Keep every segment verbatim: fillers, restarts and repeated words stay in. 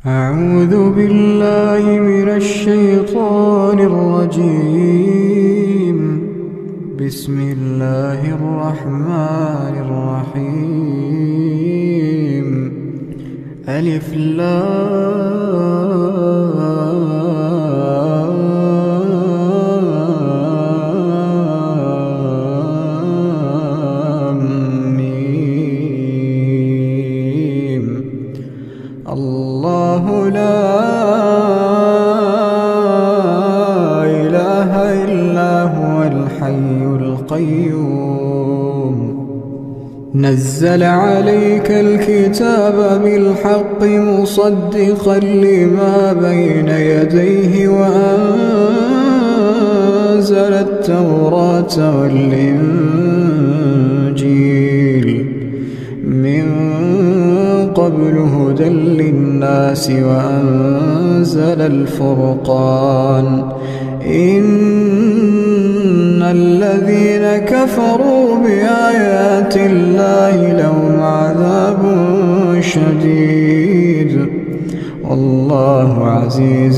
أعوذ بالله من الشيطان الرجيم. بسم الله الرحمن الرحيم. ألف لام ميم. الله لا إله إلا هو الحي القيوم. نزل عليك الكتاب بالحق مصدقا لما بين يديه وأنزل التوراة والإنجيل من قبل هدى للناس وأنزل الفرقان. إن الذين كفروا بآيات الله لهم عذاب شديد والله عزيز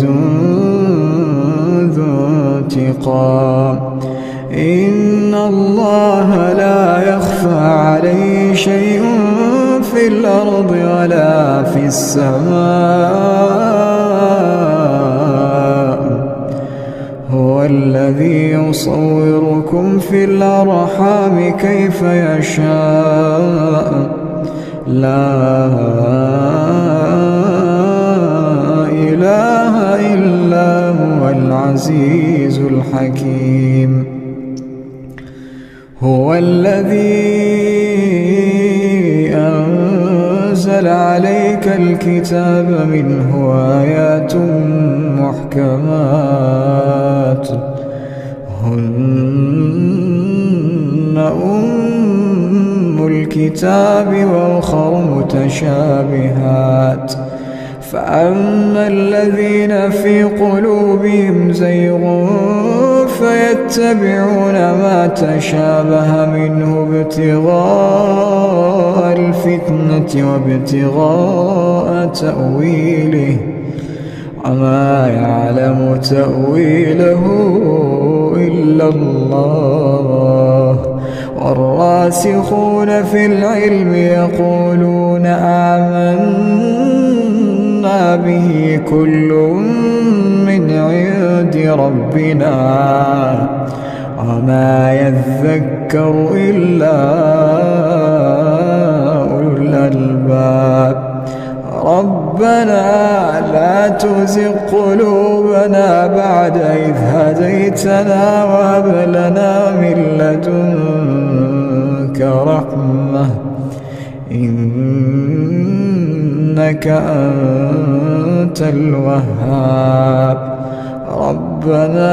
ذو انتقام. إن الله لا يخفى عليه شيء في الأرض ولا في السماء. هو الذي يصوركم في الأرحام كيف يشاء. لا إله إلا هو العزيز الحكيم. هو الذي أنزل عليك الكتاب منه آيات محكمات هن أم الكتاب وأخر متشابهات. فأما الذين في قلوبهم زيغ فيتبعون ما تشابه منه ابتغاء الفتنة وابتغاء تأويله وما يعلم تأويله إلا الله. والراسخون في العلم يقولون آمنا به كل من عند ربنا وما يذكر إلا أولو الألباب. ربنا لا تزغ قلوبنا بعد إذ هديتنا وهب لنا من لدنك رحمة إنك أنت الوهاب. ربنا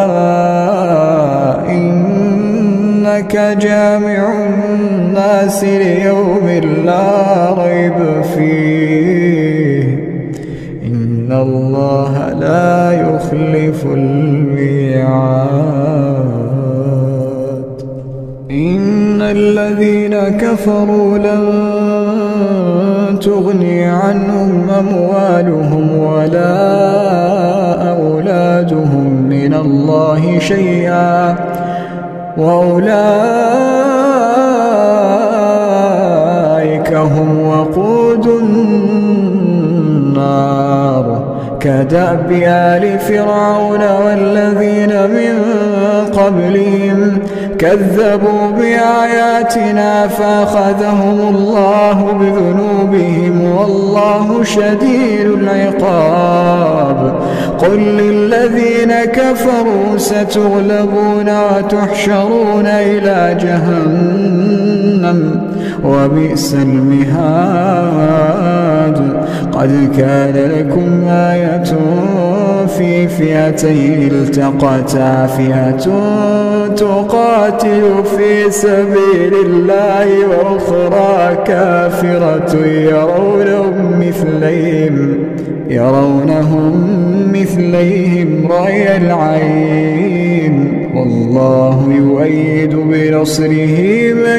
إنك جامع الناس ليوم لا ريب فيه إن الله لا يخلف الميعاد. إن الذين كفروا لن تغني عنهم أموالهم ولا أولادهم من الله شيئا وأولئك هم وقود النار. كدأب آل فرعون والذين من قبلهم كذبوا بآياتنا فأخذهم الله بذنوبهم والله شديد العقاب. قل للذين كفروا ستغلبون وتحشرون إلى جهنم وبئس المهاد. قد كان لكم آية في فئتين التقتا فئة تقاتل في سبيل الله وأخرى كافرة يرونهم مثليهم يرونهم مثليهم رأي العين والله يؤيد بنصره من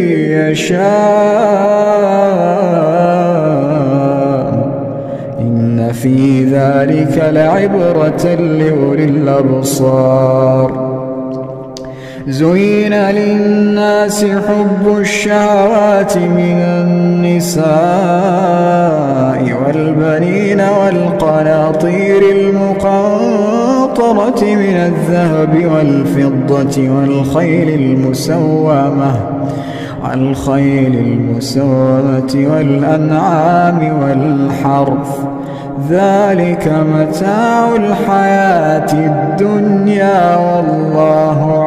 يشاء إن إن في ذلك لعبرة لأولي الأبصار. زين للناس حب الشهوات من النساء والبنين والقناطير المقنطرة من الذهب والفضة والخيل المسومة والخيل المسومة والأنعام والحرث، ذلك متاع الحياة الدنيا والله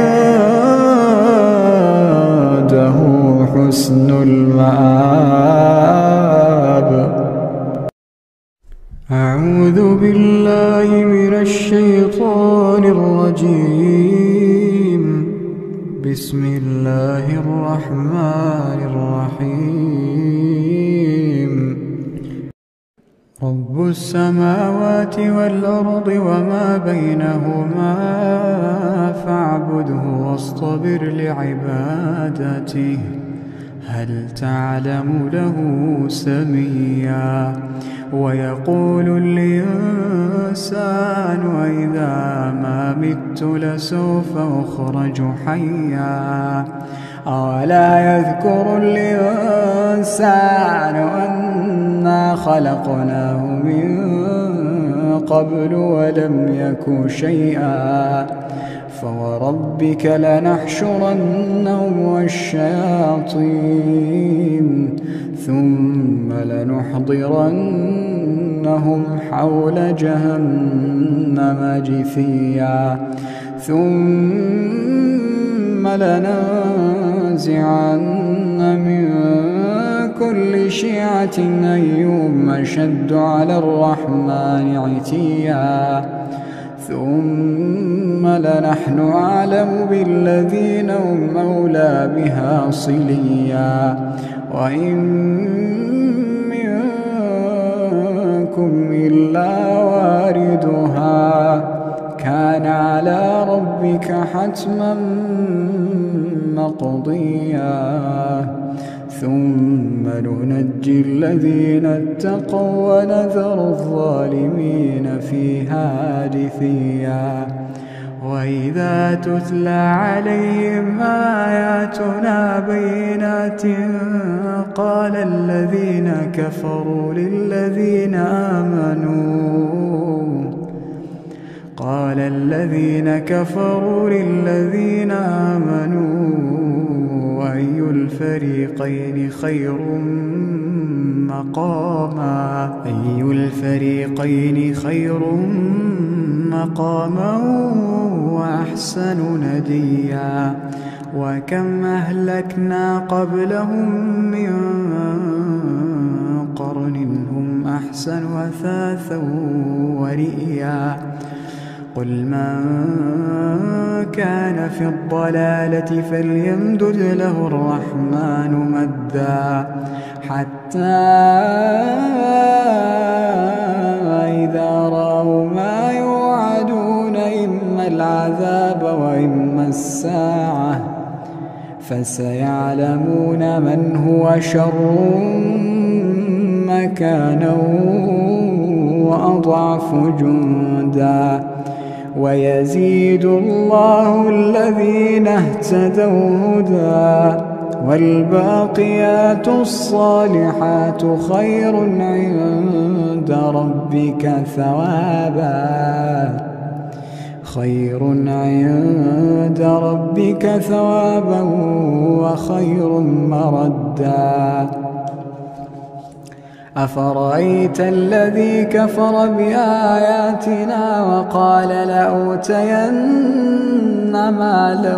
عنده حسن المآب. أعوذ بالله من الشيطان الرجيم. بسم الله الرحمن الرحيم. رب السماوات والأرض وما بينهما فاعبده واصطبر لعبادته هل تعلم له سميا. ويقول الإنسان أإذا ما مت لسوف أخرج حيا. أولا يذكر الإنسان أنا خلقناه من قبل ولم يك شيئا. فوربك لنحشرنهم والشياطين ثم لنحضرنهم حول جهنم جثيا. ثم لننزعن من كل شيعة أيهم أشد على الرحمن عتيا. ثم لنحن أعلم بالذين هم أولى بها صليا. وإن منكم إلا واردها كان على ربك حتما مقضيا. ثم ننجي الذين اتقوا ونذر الظالمين فيها جثيا. وإذا تتلى عليهم آياتنا بينات قال الذين كفروا للذين آمنوا قال الذين كفروا للذين آمنوا أي الفريقين خير مقاما أي الفريقين خير مقاما وأحسن نديا. وكم أهلكنا قبلهم من قرن هم أحسن أثاثا ورئيا. قل من كان في الضلالة فليمدد له الرحمن مدا حتى إذا رأوا ما يوعدون إما العذاب وإما الساعة فسيعلمون من هو شر مكانا وأضعف جندا. ويزيد الله الذين اهتدوا هدى والباقيات الصالحات خير عند ربك ثوابا خير عند ربك ثوابا وخير مردا. أفرأيت الذي كفر بآياتنا وقال لأوتين مالا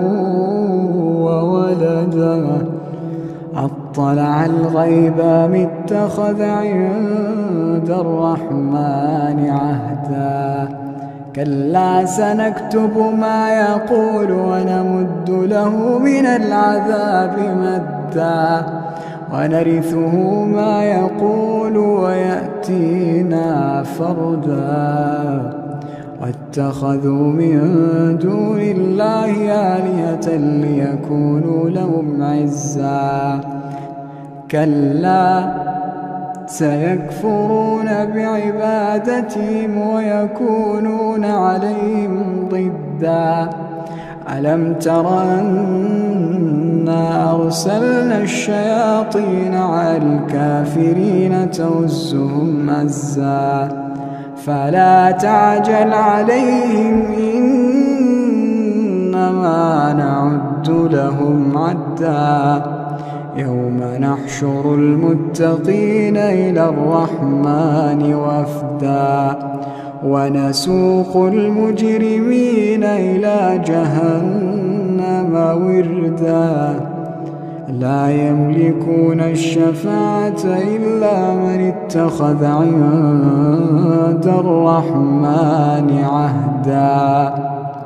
وولدا أطلع الغيب أم اتخذ عند الرحمن عهدا. كلا سنكتب ما يقول ونمد له من العذاب مدا ونرثه ما يقول ويأتينا فردا. واتخذوا من دون الله آلهة ليكونوا لهم عزا. كلا سيكفرون بعبادتهم ويكونون عليهم ضدا. ألم تر أنا أرسلنا الشياطين على الكافرين تؤزهم أزا فلا تعجل عليهم إنما نعد لهم عدا. يوم نحشر المتقين إلى الرحمن وفدا ونسوق المجرمين إلى جهنم وردا. لا يملكون الشفاعة إلا من اتخذ عند الرحمن عهدا.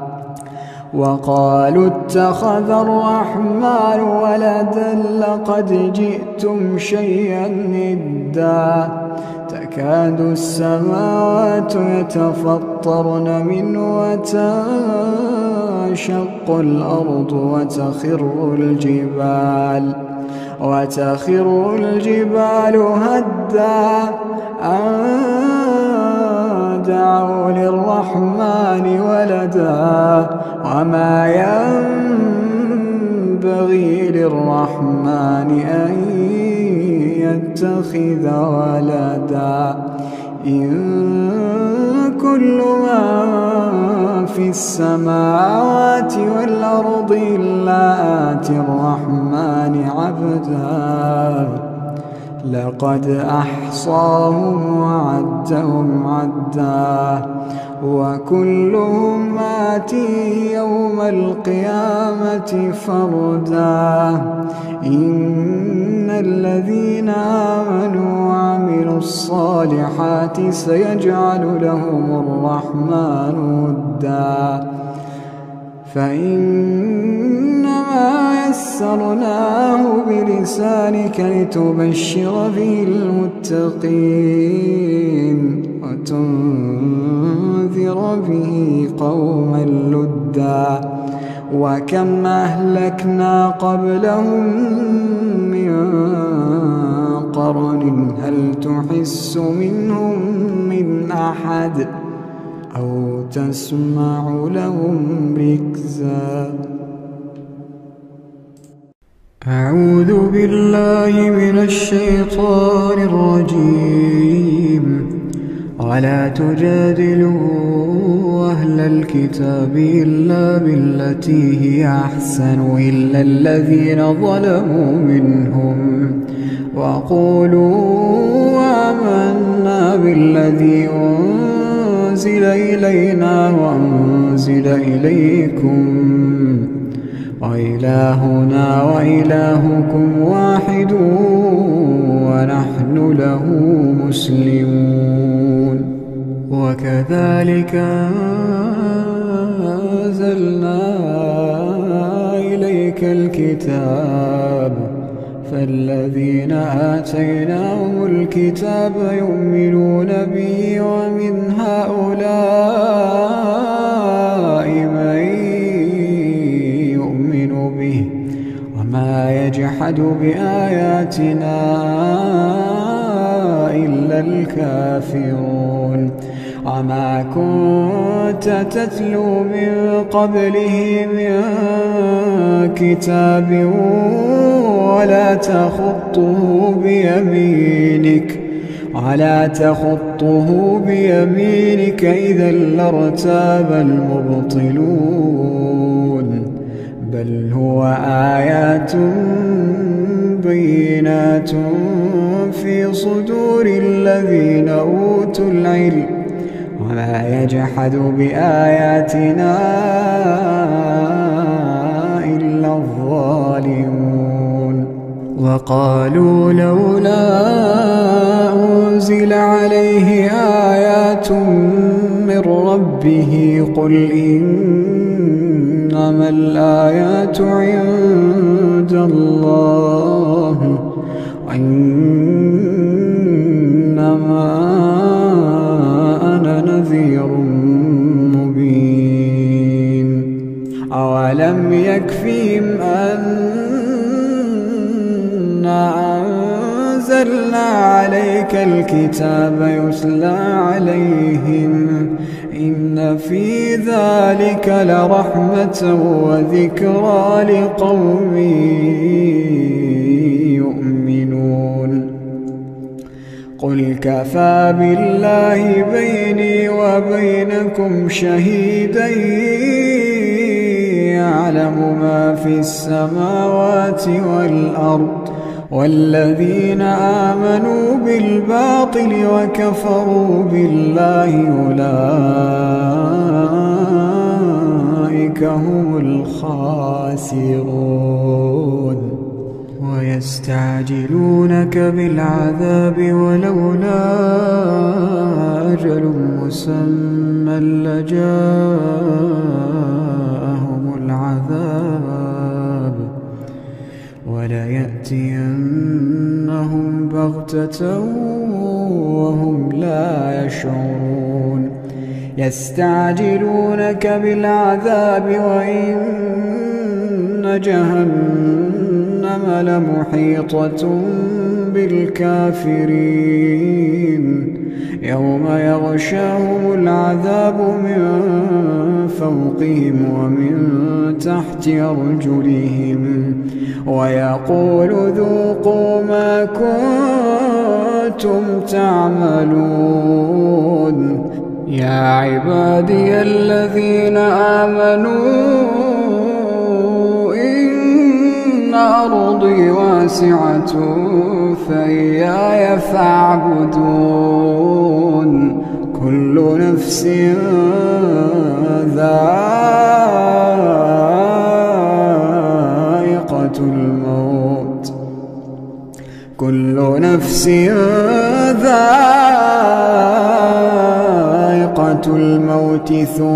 وقالوا اتخذ الرحمن ولدا لقد جئتم شيئا إدا. تكاد السماوات يتفطرن منه وتنشق الأرض وتخر الجبال وتخر الجبال هدا أن دعوا للرحمن ولدا وما ينبغي للرحمن أن يتخذ ولدا. إن كل من في السماوات والأرض إلا آتي الرحمن عبدا. لقد أحصاهم وعدهم عدا وكلهم آتيه يوم القيامة فردا. إن الذين آمنوا وعملوا الصالحات سيجعل لهم الرحمن ودا. فإنما يسرناه بلسانك لتبشر به المتقين وتنذر به قوما لدا. وكم أهلكنا قبلهم من قرن هل تحس منهم من أحد أو تسمع لهم ركزا. أعوذ بالله من الشيطان الرجيم. ولا تجادلوا أهل الكتاب إلا بالتي هي أحسن إلا الذين ظلموا منهم وقولوا آمنا بالذي أنزل إلينا وأنزل إليكم وإلهنا وإلهكم واحد ونحن له مسلمون. وكذلك أنزلنا إليك الكتاب فالذين آتيناهم الكتاب يؤمنون به ومن هؤلاء من يؤمن به وما يجحد بآياتنا إلا الكافرون. وما كنت تتلو من قبله من كتاب ولا تخطه بيمينك ولا تخطه بيمينك إذا لارتاب المبطلون. بل هو آيات بينات في صدور الذين أوتوا العلم وما يجحد بآياتنا إلا الظالمون. وقالوا لولا أنزل عليه آيات من ربه قل إنما الآيات عند الله وإنما أنا نذير مبين. أولم يكفهم أنا أنزلنا عليك الكتاب يتلى عليهم إن في ذلك لرحمة وذكرى لقوم يؤمنون قل كفى بالله بيني وبينكم شهيدا يعلم ما في السماوات والأرض والذين آمنوا بالباطل وكفروا بالله أولئك هم الخاسرون ويستعجلونك بالعذاب ولولا أجل مسمى لجاءهم العذاب وليأتينهم بغتة وهم لا يشعرون يستعجلونك بالعذاب وإن جهنم لمحيطة بالكافرين يوم يغشاهم العذاب من فوقهم ومن تحت أرجلهم ويقول ذوقوا ما كنتم تعملون يا عبادي الذين آمنوا إن أرضي واسعة فإياي فاعبدون كل نفس ذائقة الموت كل نفس ذائقة الموت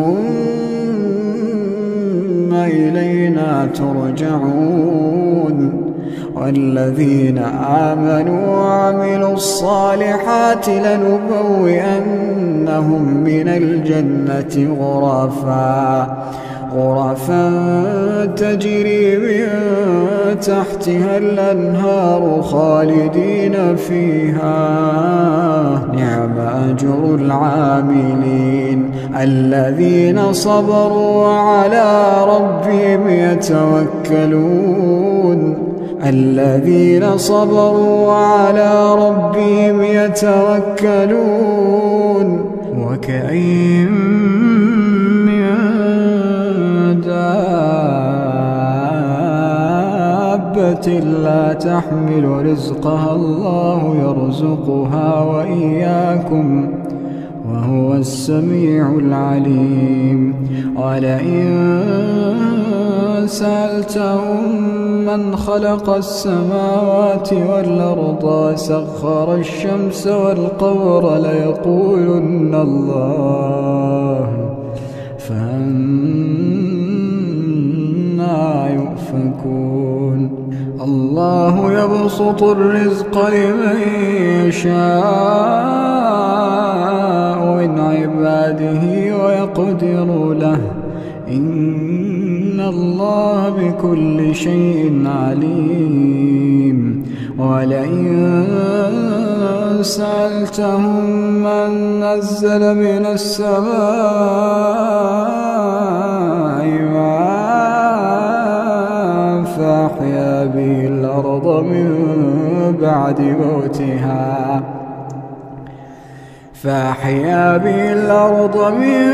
ثم إلينا ترجعون والذين آمنوا وعملوا الصالحات لنبوئنهم من الجنة غرفا غرفا تجري من تحتها الأنهار خالدين فيها نعم أجر العاملين الذين صبروا على ربهم يتوكلون الذين صبروا على ربهم يتوكلون وكأين من دابة لا تحمل رزقها الله يرزقها وإياكم وهو السميع العليم ولئن سألتهم من خلق السماوات والأرض وسخر الشمس والقمر ليقولن الله فأنى يؤفكون الله يبسط الرزق لمن يشاء من عباده ويقدر له إن الله بكل شيء عليم ولئن سألتهم من نزل من السماء ماء فأحيا به الأرض من بعد موتها فأحيا به الأرض من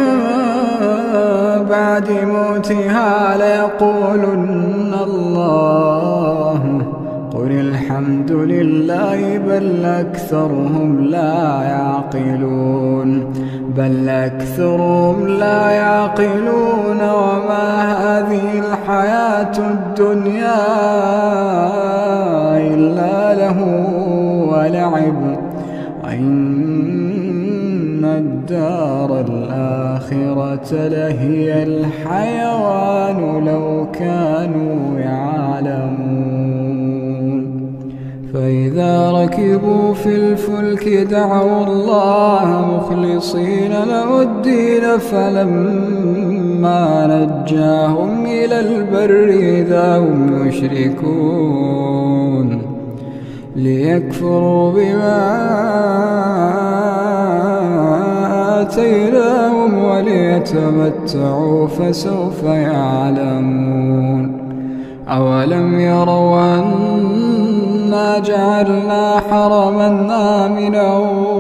بعد موتها ليقولن الله قل الحمد لله بل أكثرهم لا يعقلون بل أكثرهم لا يعقلون وما هذه الحياة الدنيا إلا له ولعب وإن الدار الآخرة لهي الحيوان لو كانوا يعلمون فإذا ركبوا في الفلك دعوا الله مخلصين له الدين فلما نجاهم إلى البر إذا هم يشركون ليكفروا بما آتيناهم وليتمتعوا فسوف يعلمون. أولم يروا أنا جعلنا حرما آمنا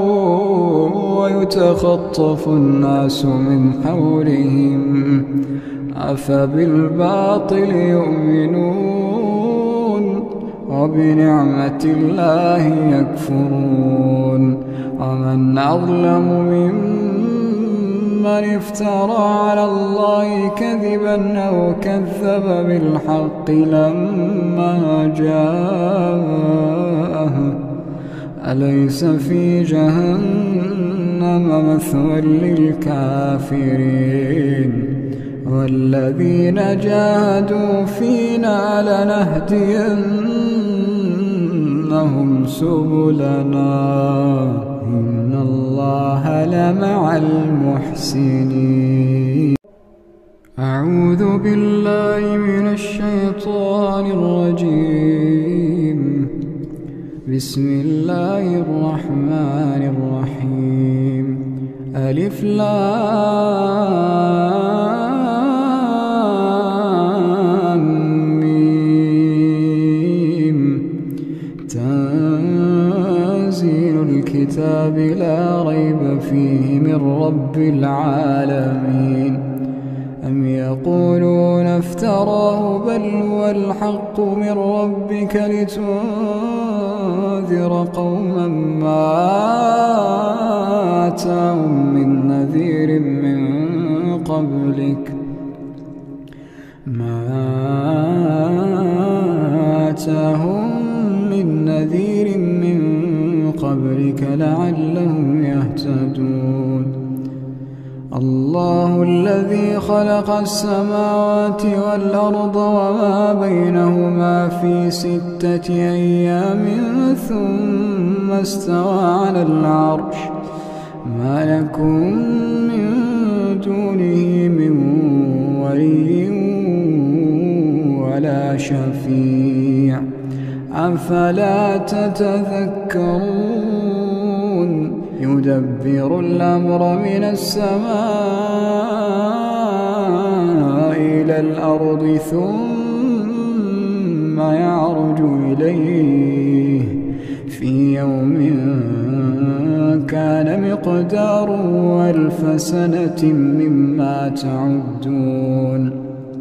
ويتخطف الناس من حولهم أفبالباطل يؤمنون وبنعمة الله يكفرون. ومن أظلم ممن افترى على الله كذبا أو كذب بالحق لما جاءه أليس في جهنم مثوى للكافرين. والذين جاهدوا فينا لنهدينهم سبلنا إن الله لمع المحسنين. أعوذ بالله من الشيطان الرجيم. بسم الله الرحمن الرحيم. ألف لام ميم. تنزيل الكتاب لا ريب فيه من رب العالمين. أم يقولون افتراه بل هو الحق من ربك لتنذر قوما ما آتاهم من نذير من قبلك ما آتاهم من نذير من قبلك لعلهم يهتدون. الله الذي خلق السماوات والأرض وما بينهما في ستة أيام ثم استوى على العرش ما لكم من دونه من ولي ولا شفيع أفلا تتذكرون. يدبر الأمر من السماء إلى الأرض ثم يعرج إليه في يوم كان مقداره ألف سنة مما تعدون.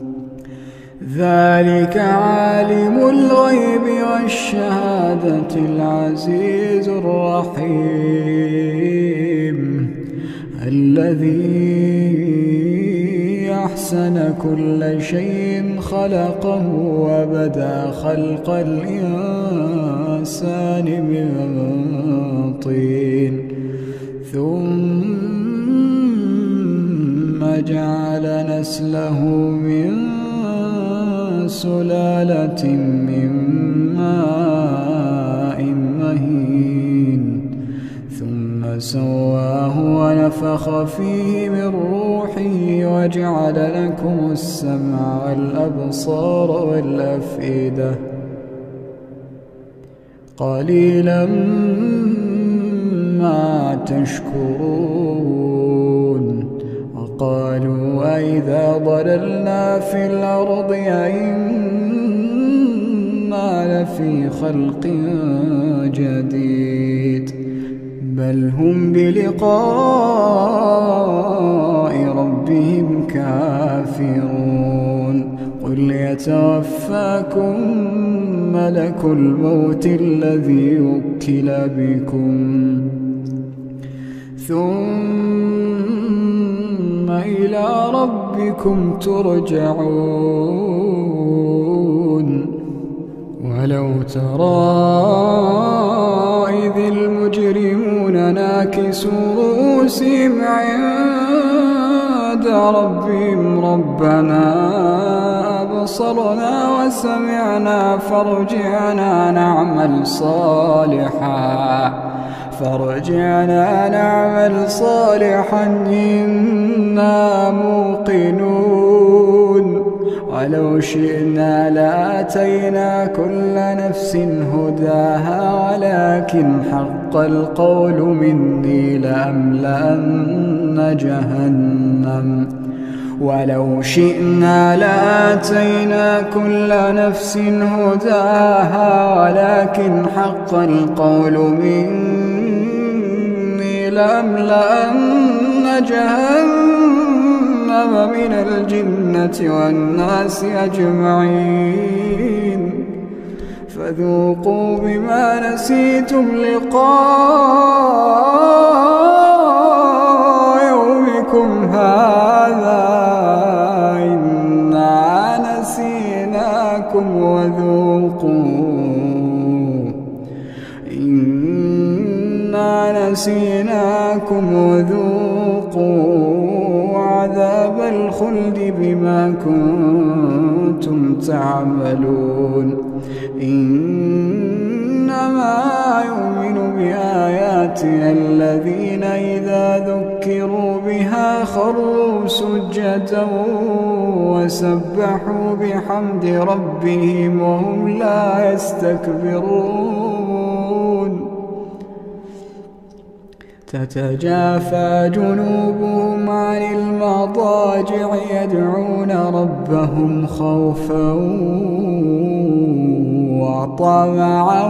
ذلك عالم الغيب والشهادة العزيز الرحيم الذي أحسن كل شيء خلقه وبدأ خلق الإنسان من طين ثم جعل نسله من سلالة من ماء مهين ثم سواه ونفخ فيه من روحه وجعل لكم السمع والأبصار والأفئدة قليلا ما تشكرون. وقالوا أئذا ضللنا في الأرض أئنا لفي خلق جديد بل هم بلقاء ربهم كافرون. قل يتوفاكم ملك الموت الذي وكل بكم ثم إلى ربكم ترجعون. ولو ترى إذ المجرمون ناكسوا رؤوسهم عند ربهم ربنا أبصرنا وسمعنا فارجعنا نعمل صالحا فارجعنا نعمل صالحا إنا موقنون. ولو شئنا لآتينا كل نفس هداها ولكن حق القول مني لأملأن جهنم ولو شئنا لآتينا كل نفس هداها ولكن حق القول مني لأملأن جهنم من الجنة والناس أجمعين فذوقوا بما نسيتم لقاء يومكم هذا إنا نسيناكم وذوقوا إنا نسيناكم وذوقوا عذاب الخلد بما كنتم تعملون إنما يؤمن بآياتنا الذين إذا ذكروا بها خروا سجدا وسبحوا بحمد ربهم وهم لا يستكبرون تتجافى جنوبهم عن المضاجع يدعون ربهم خوفا وطمعا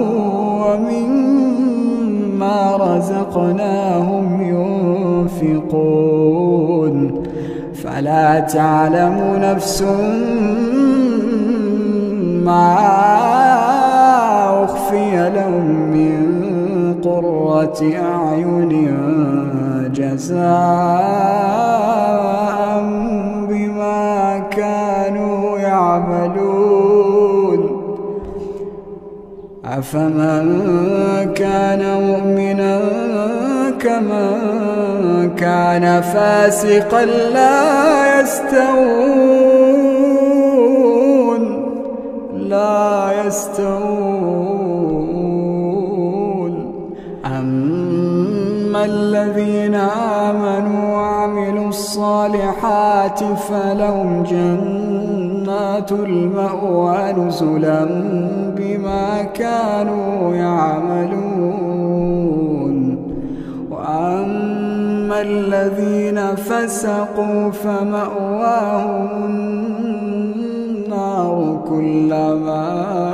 ومما رزقناهم ينفقون فلا تعلم نفس ما أخفي لهم من قرة أعين جزاء بما كانوا يعملون أفمن كان مؤمنا كمن كان فاسقا لا يستوون لا يستوون أما الذين آمنوا وعملوا الصالحات فلهم جنات المأوى نزلا بما كانوا يعملون وأما الذين فسقوا فمأواهم النار كلما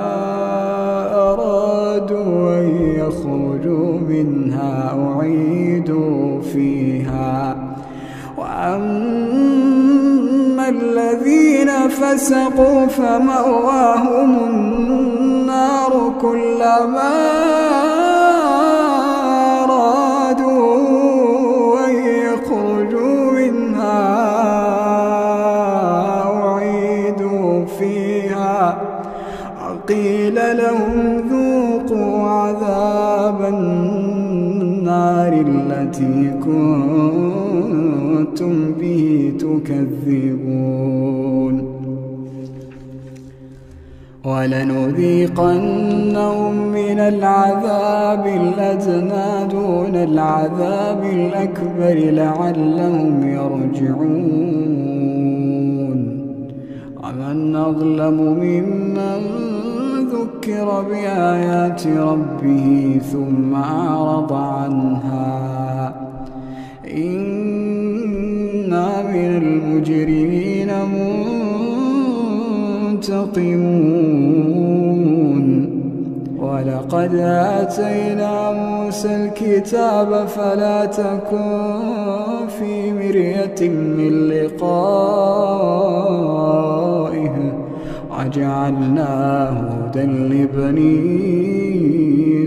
أرادوا أن يخرجوا منها أعيدوا فيها وأما الذين فسقوا فمأواهم النار كلما أرادوا أن يخرجوا منها أعيدوا فيها وقيل لهم ذوقوا عذاب النار التي كنتم به تكذبون ولنذيقنهم من العذاب الأدنى دون العذاب الأكبر لعلهم يرجعون ومن أظلم ممن ذكر بآيات ربه ثم أعرض عنها إنا من المجرمين منتقمون ولقد آتينا موسى الكتاب فلا تكن في مرية من لقائه وجعلناه هدى لبني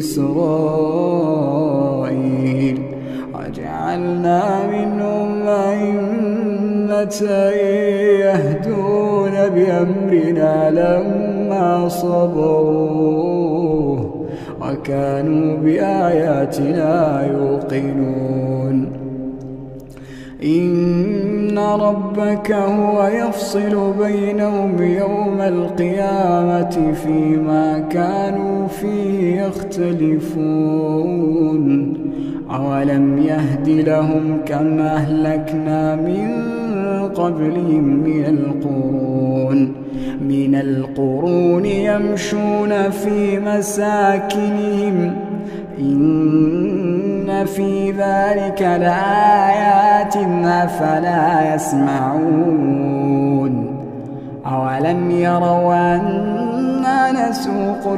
إسرائيل وجعلنا منهم أئمة يهدون بأمرنا لما صبروا وكانوا بآياتنا يوقنون إن ربك هو يفصل بينهم يوم القيامة فيما كانوا فيه يختلفون أولم يهد لهم كم أهلكنا من قبلهم من القرون من القرون يمشون في مساكنهم إن في ذلك لآيات أفلا يسمعون أولم يروا أنا نسوق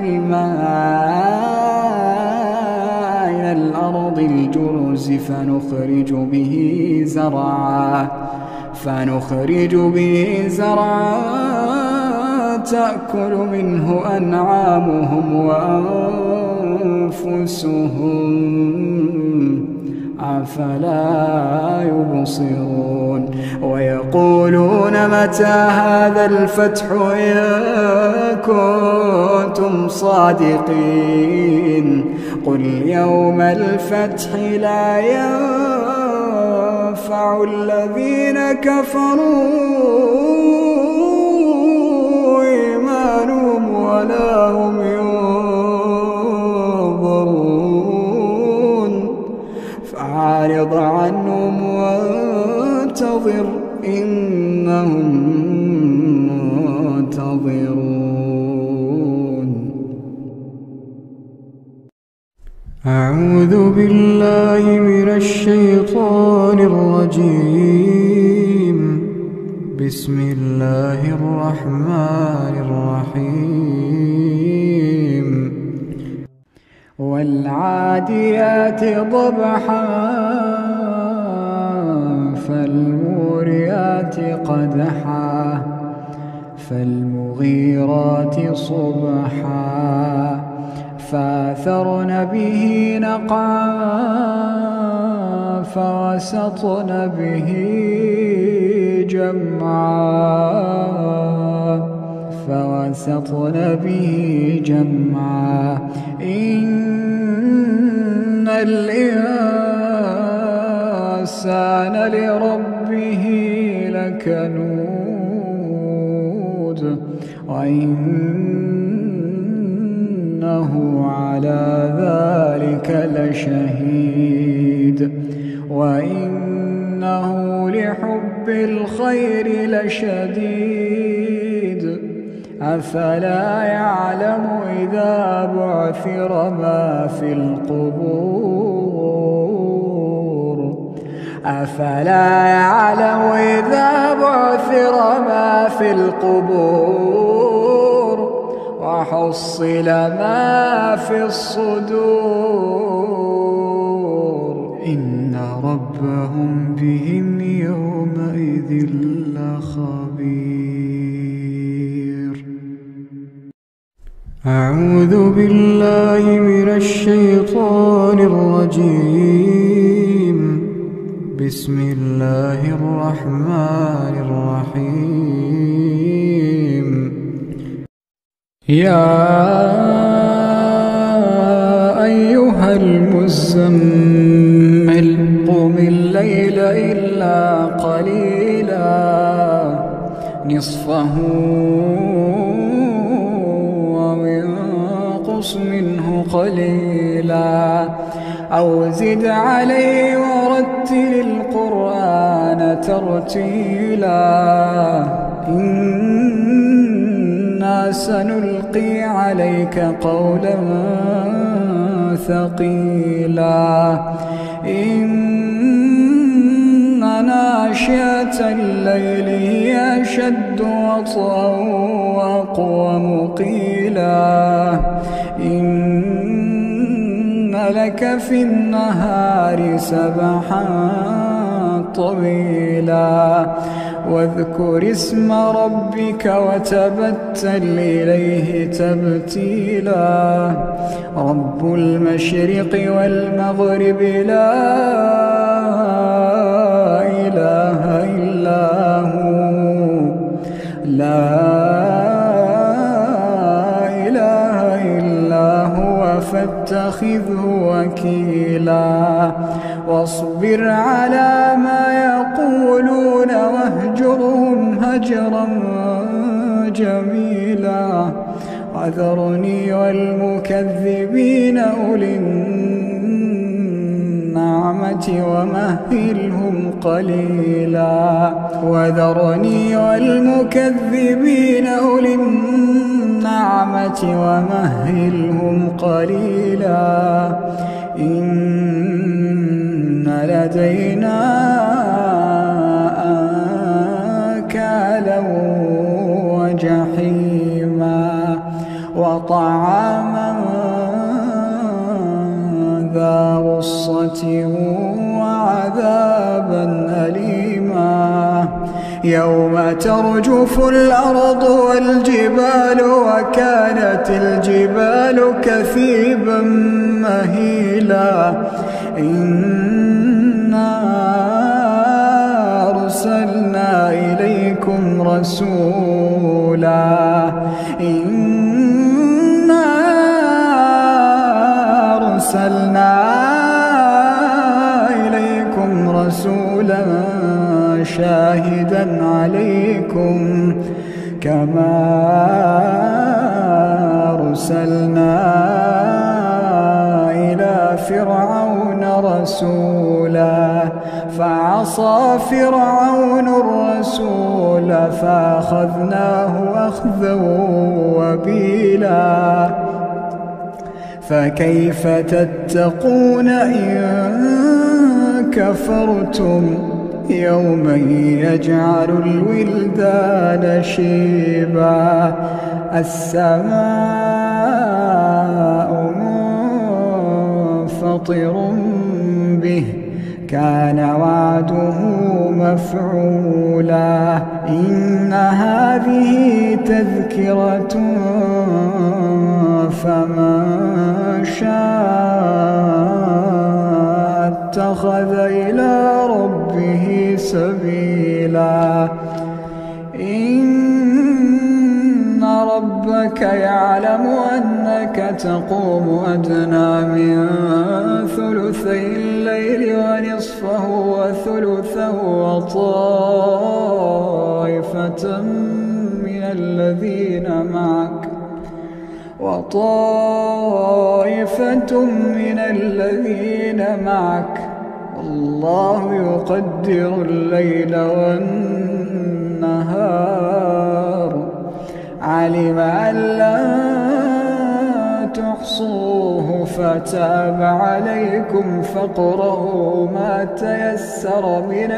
الماء إلى الأرض الجرز فنخرج به زرعا فنخرج به زرعا تأكل منه أنعامهم وأنفسهم أفلا يبصرون ويقولون متى هذا الفتح إن كنتم صادقين قل يوم الفتح لا ينفع الذين كفروا إيمانهم ولا هم ينظرون فأعرض عنهم وانتظر إنهم منتظرون. أعوذ بالله من الشيطان الرجيم. بسم الله الرحمن الرحيم. والعاديات ضبحا فالموريات قدحا فالمغيرات صبحا فأثرن به نقعا فوسطن به جمعا فوسطن به جمعا إن الإنسان لربه لكنود وإنه على ذلك لشهيد وإنه لحب الخير لشديد أفلا يعلم إذا بعثر ما في القبور أفلا يعلم إذا بعثر ما في القبور وحصل ما في الصدور إن ربهم بهم يومئذ لخبير. أعوذ بالله من الشيطان الرجيم. بسم الله الرحمن الرحيم. يا أيها المزمل قم الليل إلا قليلا نصفه وانقص منه قليلا أو زد عليه ورتل القرآن ترتيلا إنا سنلقي عليك قولا ثقيلا إن ناشئة الليل هي أشد وطئا وأقوم قيلا إن لك في النهار سبحا طويلا واذكر اسم ربك وتبتل إليه تبتيلا رب المشرق والمغرب لا إله إلا هو لا إله إلا هو فاتخذه وكيلا واصبر على ما يقولون واهجرهم هجرا جميلا وذرني والمكذبين أولي النعم النعمة ومهلهم قليلا وذرني والمكذبين أولي النعمة ومهلهم قليلا إن لدينا أنكالا وجحيما وطعاما ذا غصة وعذابا أليما يوم ترجف الأرض والجبال وكانت الجبال كثيبا مهيلا إنا أرسلنا إليكم رسولا إنا أرسلنا إليكم رسولا شاهدا عليكم كما أرسلنا إلى فرعون رسولا فعصى فرعون الرسول فأخذناه أخذا وبيلا فكيف تتقون إن كفرتم يوما يجعل الولدان شيبا السماء منفطر به كان وعده مفعولا إن هذه تذكرة فمن شاء اتخذ إلى ربه سبيلا إن ربك يعلم أنك تقوم أدنى من ثلثي الليل ونصفه وثلثه وطائفة من الذين معك وطائفة من الذين معك الله يقدر الليل والنهار علم أن لا تحصوه فتاب عليكم فاقرؤوا ما تيسر من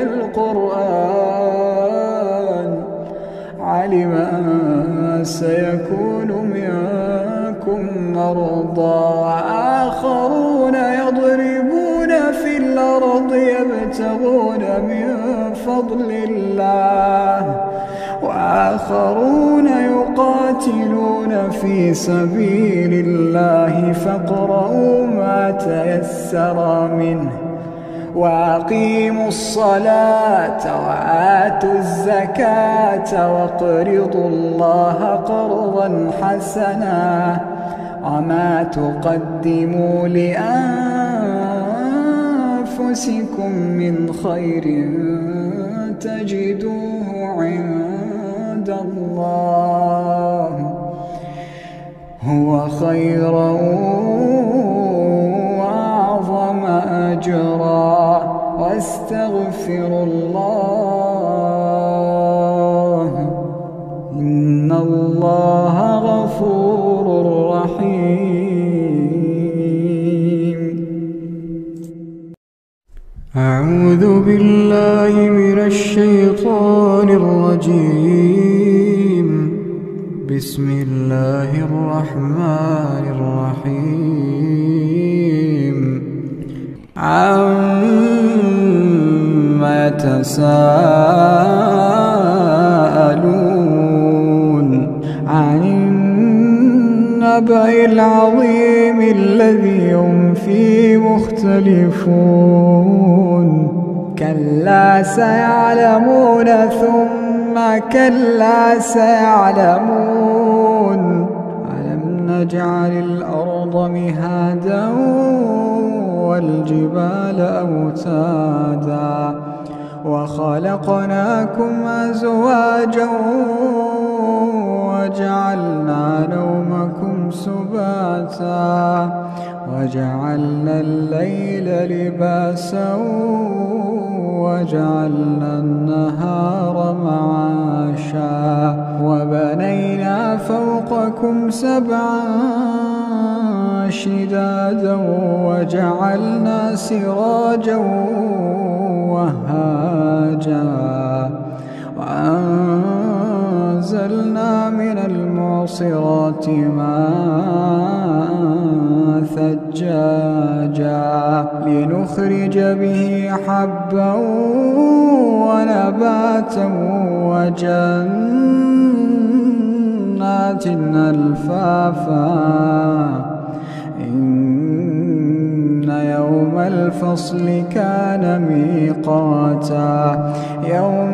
القرآن علم أن سيكون منكم مرضى وآخرون يضربون في الأرض يبتغون من فضل الله وآخرون يقاتلون في سبيل الله فاقرؤوا ما تيسر منه وأقيموا الصلاة وآتوا الزكاة واقرضوا الله قرضا حسنا وما تقدموا لأنفسكم من خير تجدوه عند الله هو خيرا وأعظم أجرا واستغفروا الله إن الله غفور رحيم. أعوذ بالله من الشيطان الرجيم. بسم الله الرحمن الرحيم. عما يتساءلون عن النبأ العظيم الذي هم فيه مختلفون كلا سيعلمون ثم كلا سيعلمون ألم نجعل الأرض مهادا والجبال أوتادا وخلقناكم أزواجا وجعلنا نومكم سباتا وجعلنا الليل لباسا وجعلنا النهار معاشا وبنينا فوقكم سبعا شدادا وجعلنا سراجا وهاجا وأنزلنا من المعصرات ماء ثجاجا لنخرج به حبا ونباتا وجنات ألفافا إن يوم الفصل كان ميقاتا يوم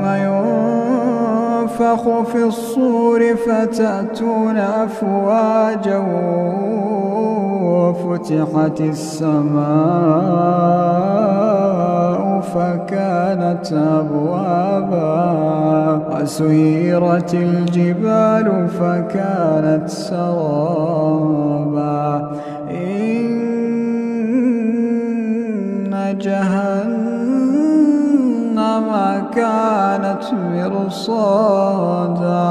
ينفخ في الصور فتأتون أفواجا وفتحت السماء فكانت أبوابا وسيرت الجبال فكانت سرابا إن جهنم كانت مرصادا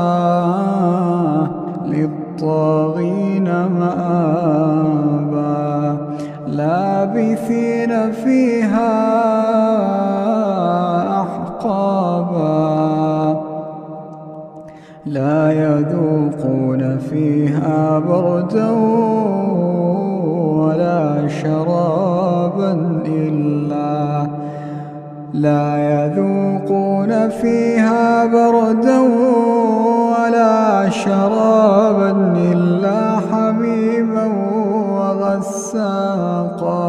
للطاغين مآبا لابثين فيها أحقابا لا يذوقون فيها بردا ولا شرابا إلا لا يذوقون فيها بردا ولا شرابا إلا حميما وغساقا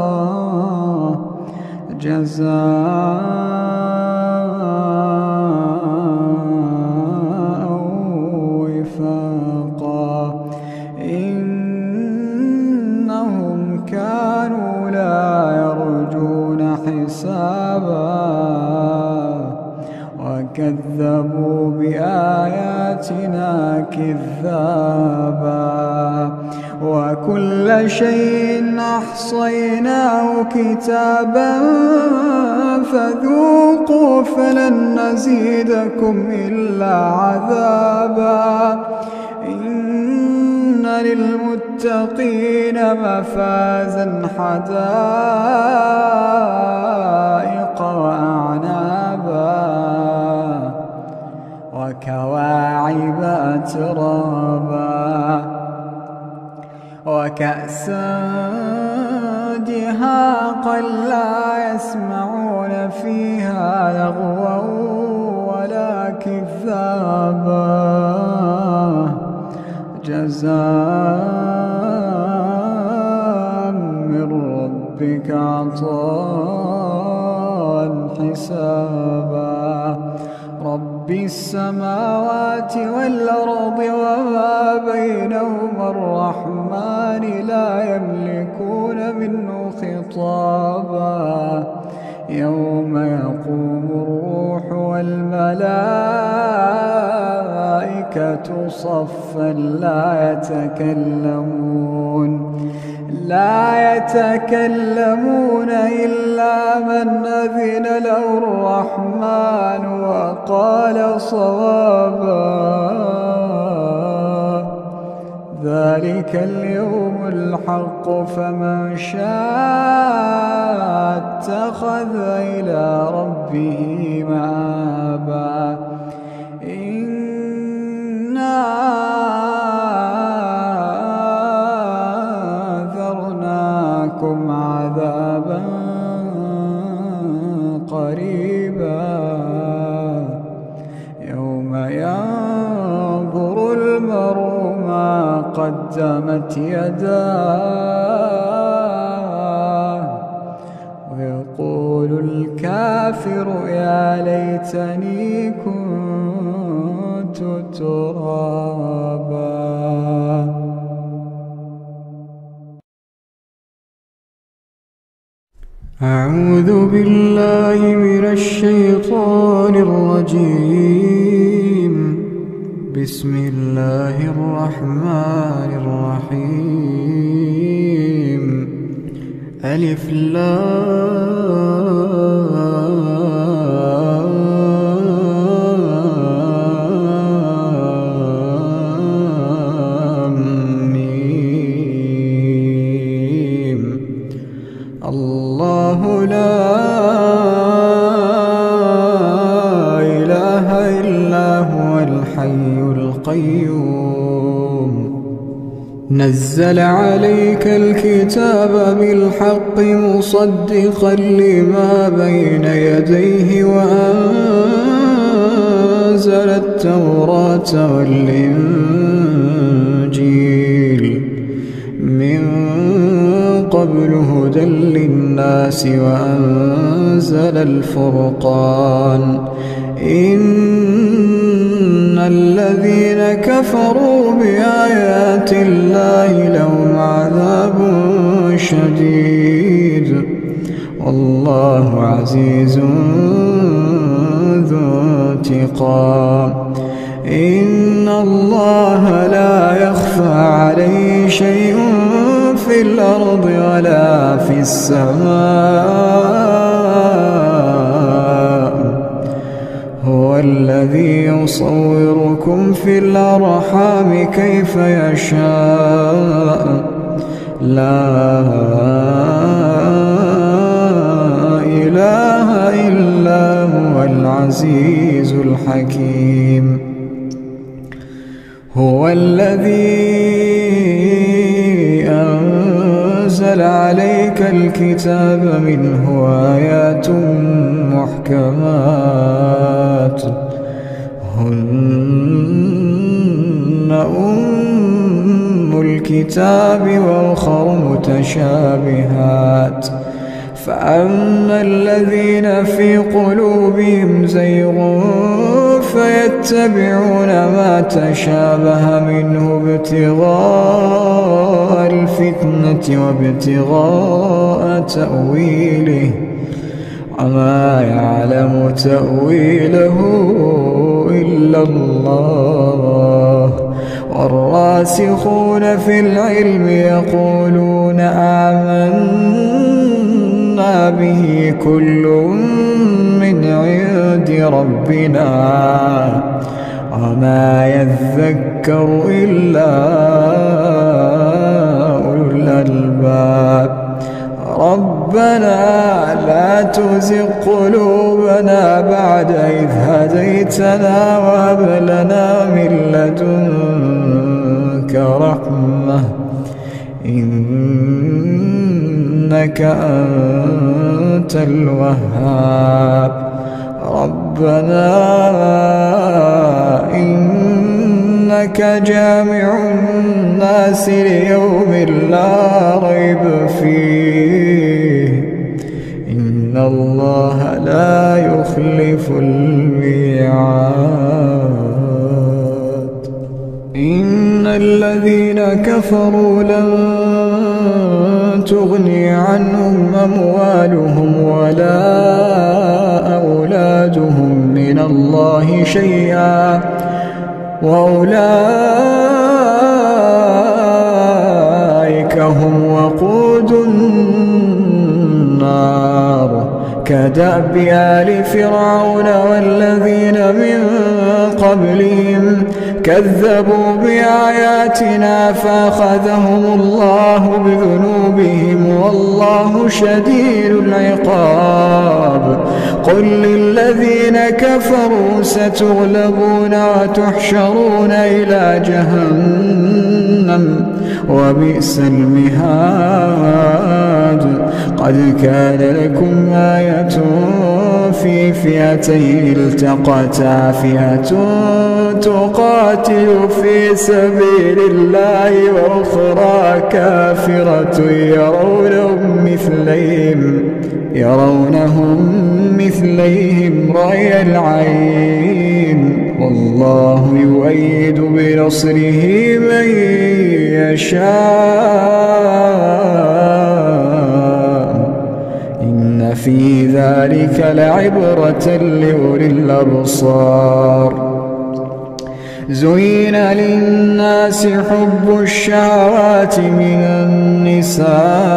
جزاء وفاقا إنهم كانوا لا يرجون حسابا وكذبوا بآياتنا كذابا وكل شيء أحصيناه كتابا فذوقوا فلن نزيدكم إلا عذابا إن للمتقين مفازا حدائق وأعنابا وكواعب أترابا وكأسا دهاقا لا يسمعون فيها لغوا ولا كذابا جزاء من ربك عطاء حسابا رب السماوات والأرض وما بينهما الرحمن لا يملكون منه خطابا يوم يقوم الروح والملائكة صفا لا يتكلمون لا يتكلمون إلا من أذن له الرحمن وقال صوابا ذلك اليوم الحق فمن شاء اتخذ إلى ربه مآبا إنا أنذرناكم عذابا قريبا يوم ينظر المرء ما قدمت يداه ويقول الكافر يا ليتني كنت ترابا. أعوذ بالله من الشيطان الرجيم. بسم الله الرحمن الرحيم. ألف لام ميم. الله لا إله إلا هو الحي القيوم. نزل عليك الكتاب بالحق مصدقا لما بين يديه وأنزل التوراة والإنجيل من قبل هدى للناس وأنزل الفرقان. إن الذين كفروا بآيات الله لهم عذاب شديد والله عزيز ذو انتقام. إن الله لا يخفى عليه شيء في الأرض ولا في السماء. هو الذي يصوركم في الأرحام كيف يشاء لا إله إلا هو العزيز الحكيم. هو الذي أنزل عليك الكتاب منه آيات محكمات هن أم الكتاب وأخر متشابهات. فأما الذين في قلوبهم زيغ فيتبعون ما تشابه منه ابتغاء الفتنة وابتغاء تأويله وما يعلم تأويله إلا الله. والراسخون في العلم يقولون آمنا به كل من عند ربنا وما يذكر إلا أولو الألباب. ربنا لا تزغ قلوبنا بعد إذ هديتنا وهب لنا من لدنك رحمة إنك أنت الوهاب. ربنا إنك جامع الناس ليوم لا ريب فيه إن الله لا يخلف الميعاد. إن الذين كفروا لن تغني عنهم أموالهم ولا أولادهم من الله شيئا وأولئك هم وقود النار. كدأب آل فرعون والذين من قبلهم كذبوا بآياتنا فأخذهم الله بذنوبهم والله شديد العقاب. قل للذين كفروا ستغلبون وتحشرون إلى جهنم وبئس المهاد. قد كان لكم آية في فئتين التقتا فئة تقاتل في سبيل الله وأخرى كافرة يرونهم مثليهم يرونهم مثليهم رأي العين والله يؤيد بنصره من يشاء إن في ذلك لعبرة لأولي الأبصار. زين للناس حب الشهوات من النساء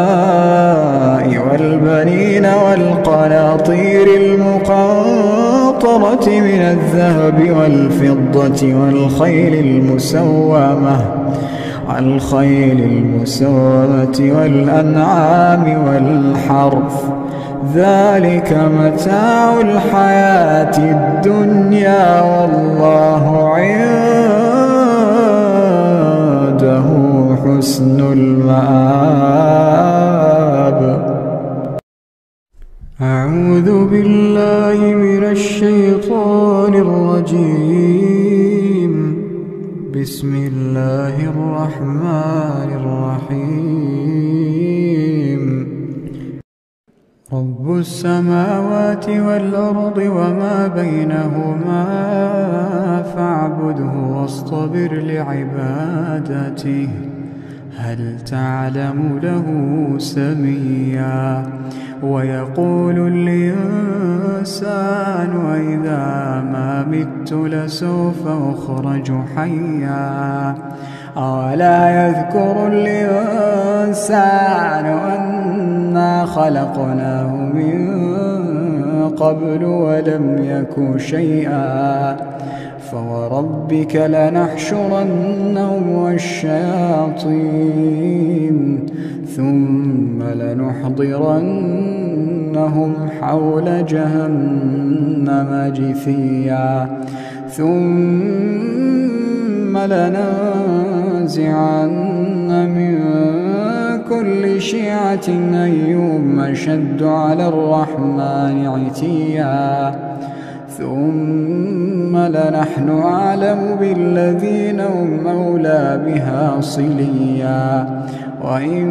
والبنين والقناطير المقنطرة من الذهب والفضة والخيل المسومة الخيل المسومة والأنعام والحرث ذلك متاع الحياة الدنيا والله عنده حسن المآب. أعوذ بالله من الشيطان الرجيم. بسم الله الرحمن الرحيم. رب السماوات والأرض وما بينهما فاعبده واصطبر لعبادته هل تعلم له سميا. ويقول الإنسان وإذا ما مت لسوف أخرج حيا. أولا يذكر الإنسان أنا خلقناه من قبل ولم يك شيئا. فوربك لنحشرنهم والشياطين ثم لنحضرنهم حول جهنم جثيا. ثم لننزعن من كل شيعة أيهم أشد على الرحمن عتيا. ثم لنحن أعلم بالذين هم أولى بها صليا. وإن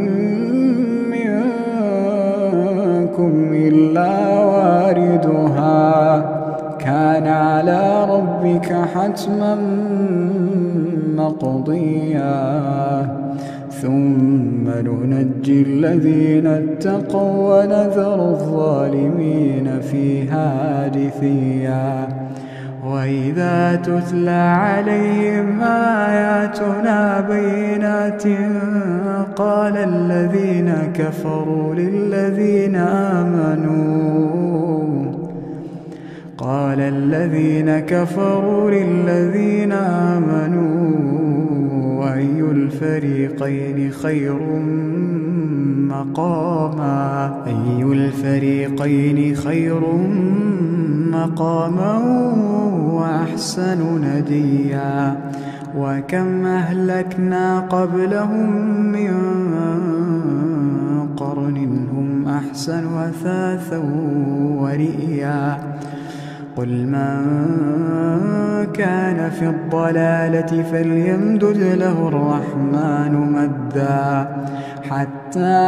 منكم إلا واردها كان على ربك حتما مقضيا. ثم ننجي الذين اتقوا ونذر الظالمين فيها جثيا. وإذا تتلى عليهم آياتنا بينات قال الذين كفروا للذين آمنوا قال الذين كفروا للذين آمنوا أي الفريقين خير مقاما أي الفريقين خير مقاما وأحسن نديا. وكم أهلكنا قبلهم من قرن هم أحسن أثاثا ورئيا. قل من كان في الضلالة فليمدد له الرحمن مدا حتى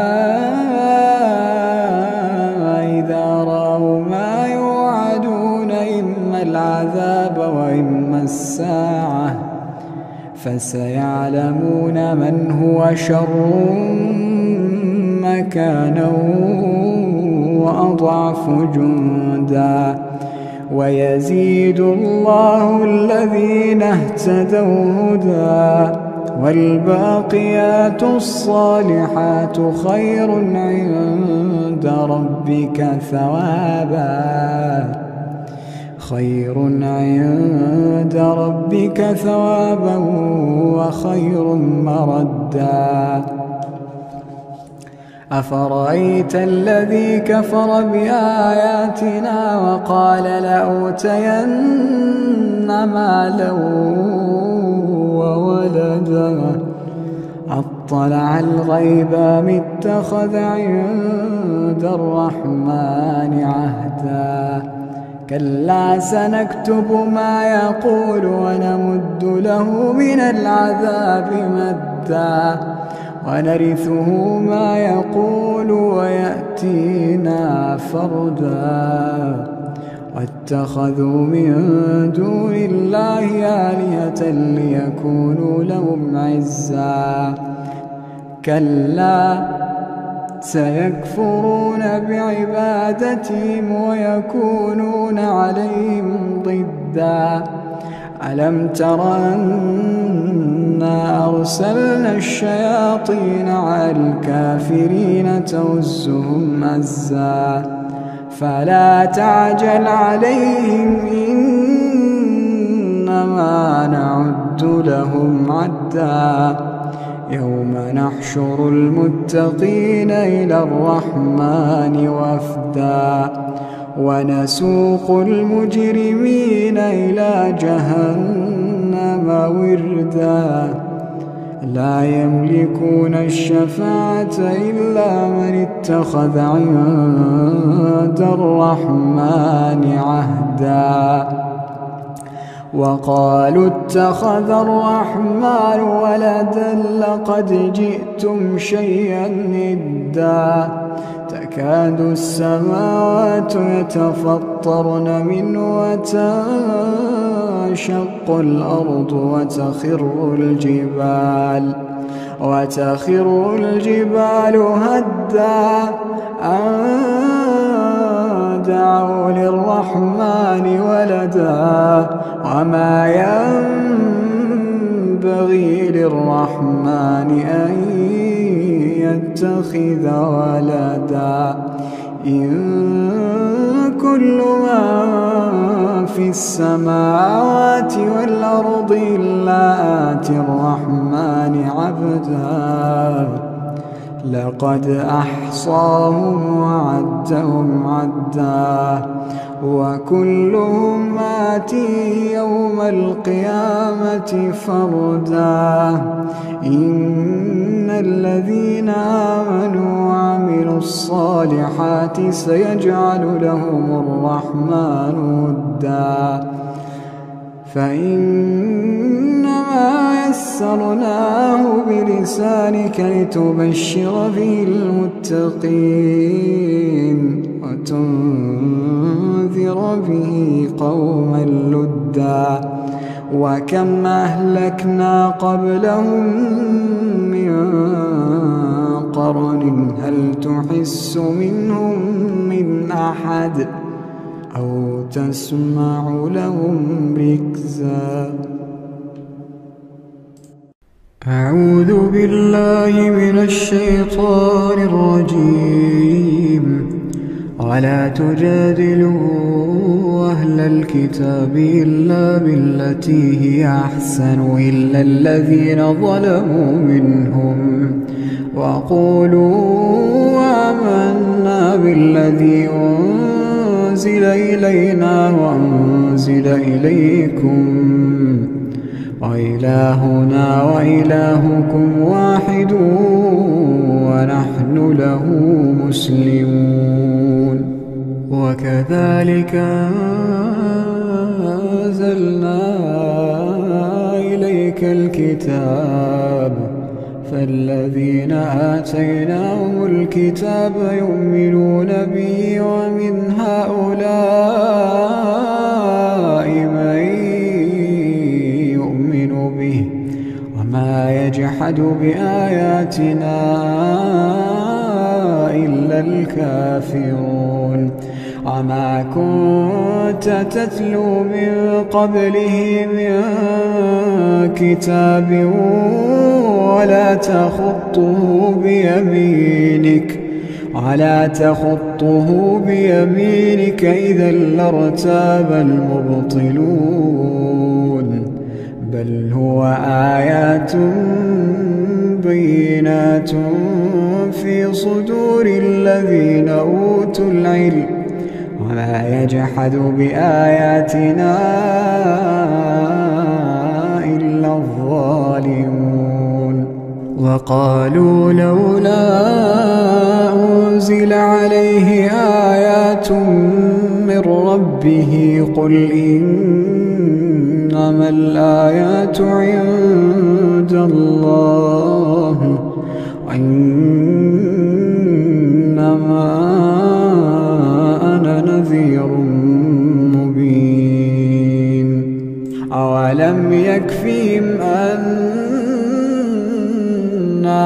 إذا رأوا ما يوعدون إما العذاب وإما الساعة فسيعلمون من هو شر مكانا وأضعف جندا. ويزيد الله الذين اهتدوا هدى والباقيات الصالحات خير عند ربك ثوابا خير عند ربك ثوابا وخير مردا. أفرأيت الذي كفر بآياتنا وقال لأوتين مالا وولدا أطلع الغيب أم اتخذ عند الرحمن عهدا. كلا سنكتب ما يقول ونمد له من العذاب مدا ونرثه ما يقول ويأتينا فردا. واتخذوا من دون الله آلهة ليكونوا لهم عزا. كلا سيكفرون بعبادتهم ويكونون عليهم ضدا. ألم تر أنا أرسلنا الشياطين على الكافرين تؤزهم أزا فلا تعجل عليهم إنما نعد لهم عدا يوم نحشر المتقين إلى الرحمن وفدا ونسوق المجرمين إلى جهنم وردا لا يملكون الشفاعة إلا من اتخذ عند الرحمن عهدا وقالوا اتخذ الرحمن ولدا لقد جئتم شيئا إدا تكاد السماوات يتفطرن منه وتنشق الأرض وتخر الجبال وتخر الجبال هدا أن دعوا للرحمن ولدا وما ينبغي للرحمن أن يتخذ ولدا إن كل من في السماوات والأرض إلا آتي الرحمن عبدا لقد أحصاهم وعدهم عدا وكلهم آتيه يوم القيامة فردا إن الذين آمنوا وعملوا الصالحات سيجعل لهم الرحمن ودا فإنما يسرناه بلسانك لتبشر به المتقين وتنذر به قوما لدا وكم أهلكنا قبلهم من قرن هل تحس منهم من أحد أو تسمع لهم ركزا. أعوذ بالله من الشيطان الرجيم. ولا تجادلوا أهل الكتاب إلا بالتي هي أحسن إلا الذين ظلموا منهم وقولوا آمنا بالذي أنزل إلينا وأنزل إليكم وإلهنا وإلهكم واحد ونحن له مسلمون. وكذلك أنزلنا إليك الكتاب فالذين آتيناهم الكتاب يؤمنون به ومن هؤلاء من يؤمن به وما يجحد بآياتنا إلا الكافرون. وما كنت تتلو من قبله من كتاب ولا تخطه بيمينك ولا تخطه بيمينك إذا لارتاب المبطلون بل هو آيات بينات في صدور الذين أوتوا العلم وما يجحد بآياتنا إلا الظالمون. وقالوا لولا أنزل عليه آيات من ربه قل إنما الآيات عند الله وإنما أنا نذير مبين. أولم يكفهم أنا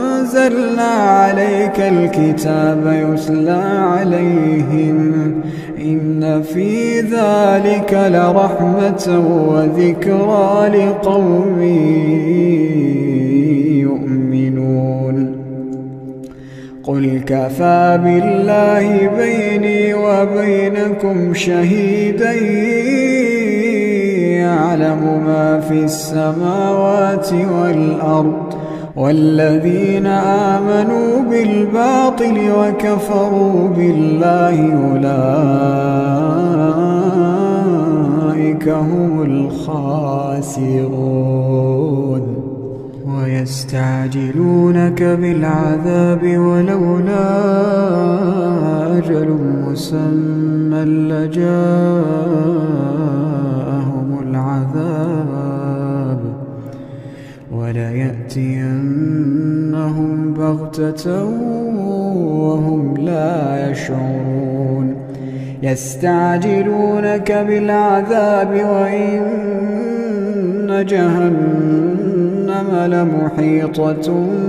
أنزلنا عليك الكتاب يتلى عليهم إن في ذلك لرحمة وذكرى لقوم يؤمنون قل كفى بالله بيني وبينكم شهيدا يعلم ما في السماوات والأرض والذين آمنوا بالباطل وكفروا بالله أولئك هم الخاسرون ويستعجلونك بالعذاب ولولا أجل مسمى لجاءهم العذاب وليأتينهم بغتة وهم لا يشعرون يستعجلونك بالعذاب وإن جهنم لمحيطة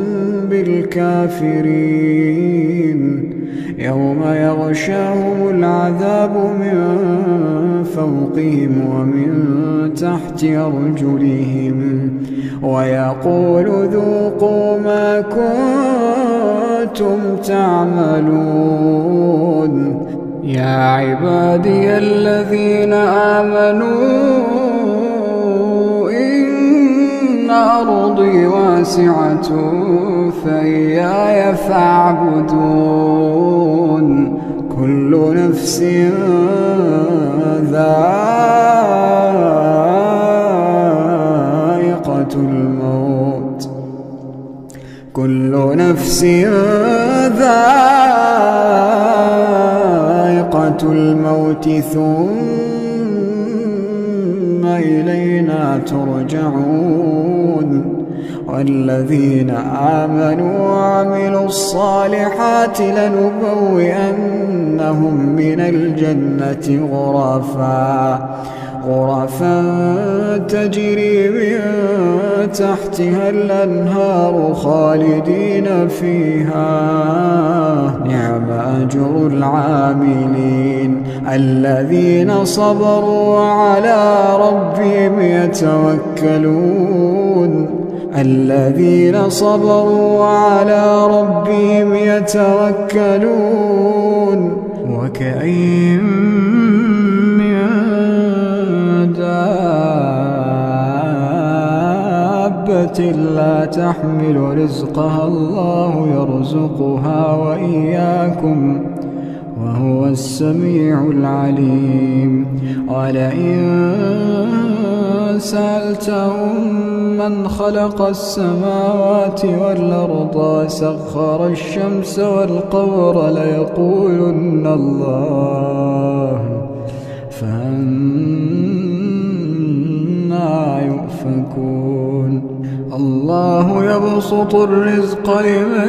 بالكافرين يوم يغشاهم العذاب من فوقهم ومن تحت أرجلهم ويقول ذوقوا ما كنتم تعملون يا عبادي الذين آمنوا إن أرضي واسعة فإياي فاعبدون كل نفس ذائقة الموت كل نفس ذائقة الموت ثم إلينا ترجعون والذين آمنوا وعملوا الصالحات لنبوئنهم من الجنة غرفا غرفا تجري من تحتها الأنهار خالدين فيها نعم أجر العاملين الذين صبروا وعلى ربهم يتوكلون الذين صبروا وعلى ربهم يتوكلون وكأين من دابة لا تحمل رزقها الله يرزقها وإياكم وهو السميع العليم ولئن سألتهم من خلق السماوات والأرض وسخر الشمس والقمر ليقولن الله فأنى يؤفكون الله يبسط الرزق لمن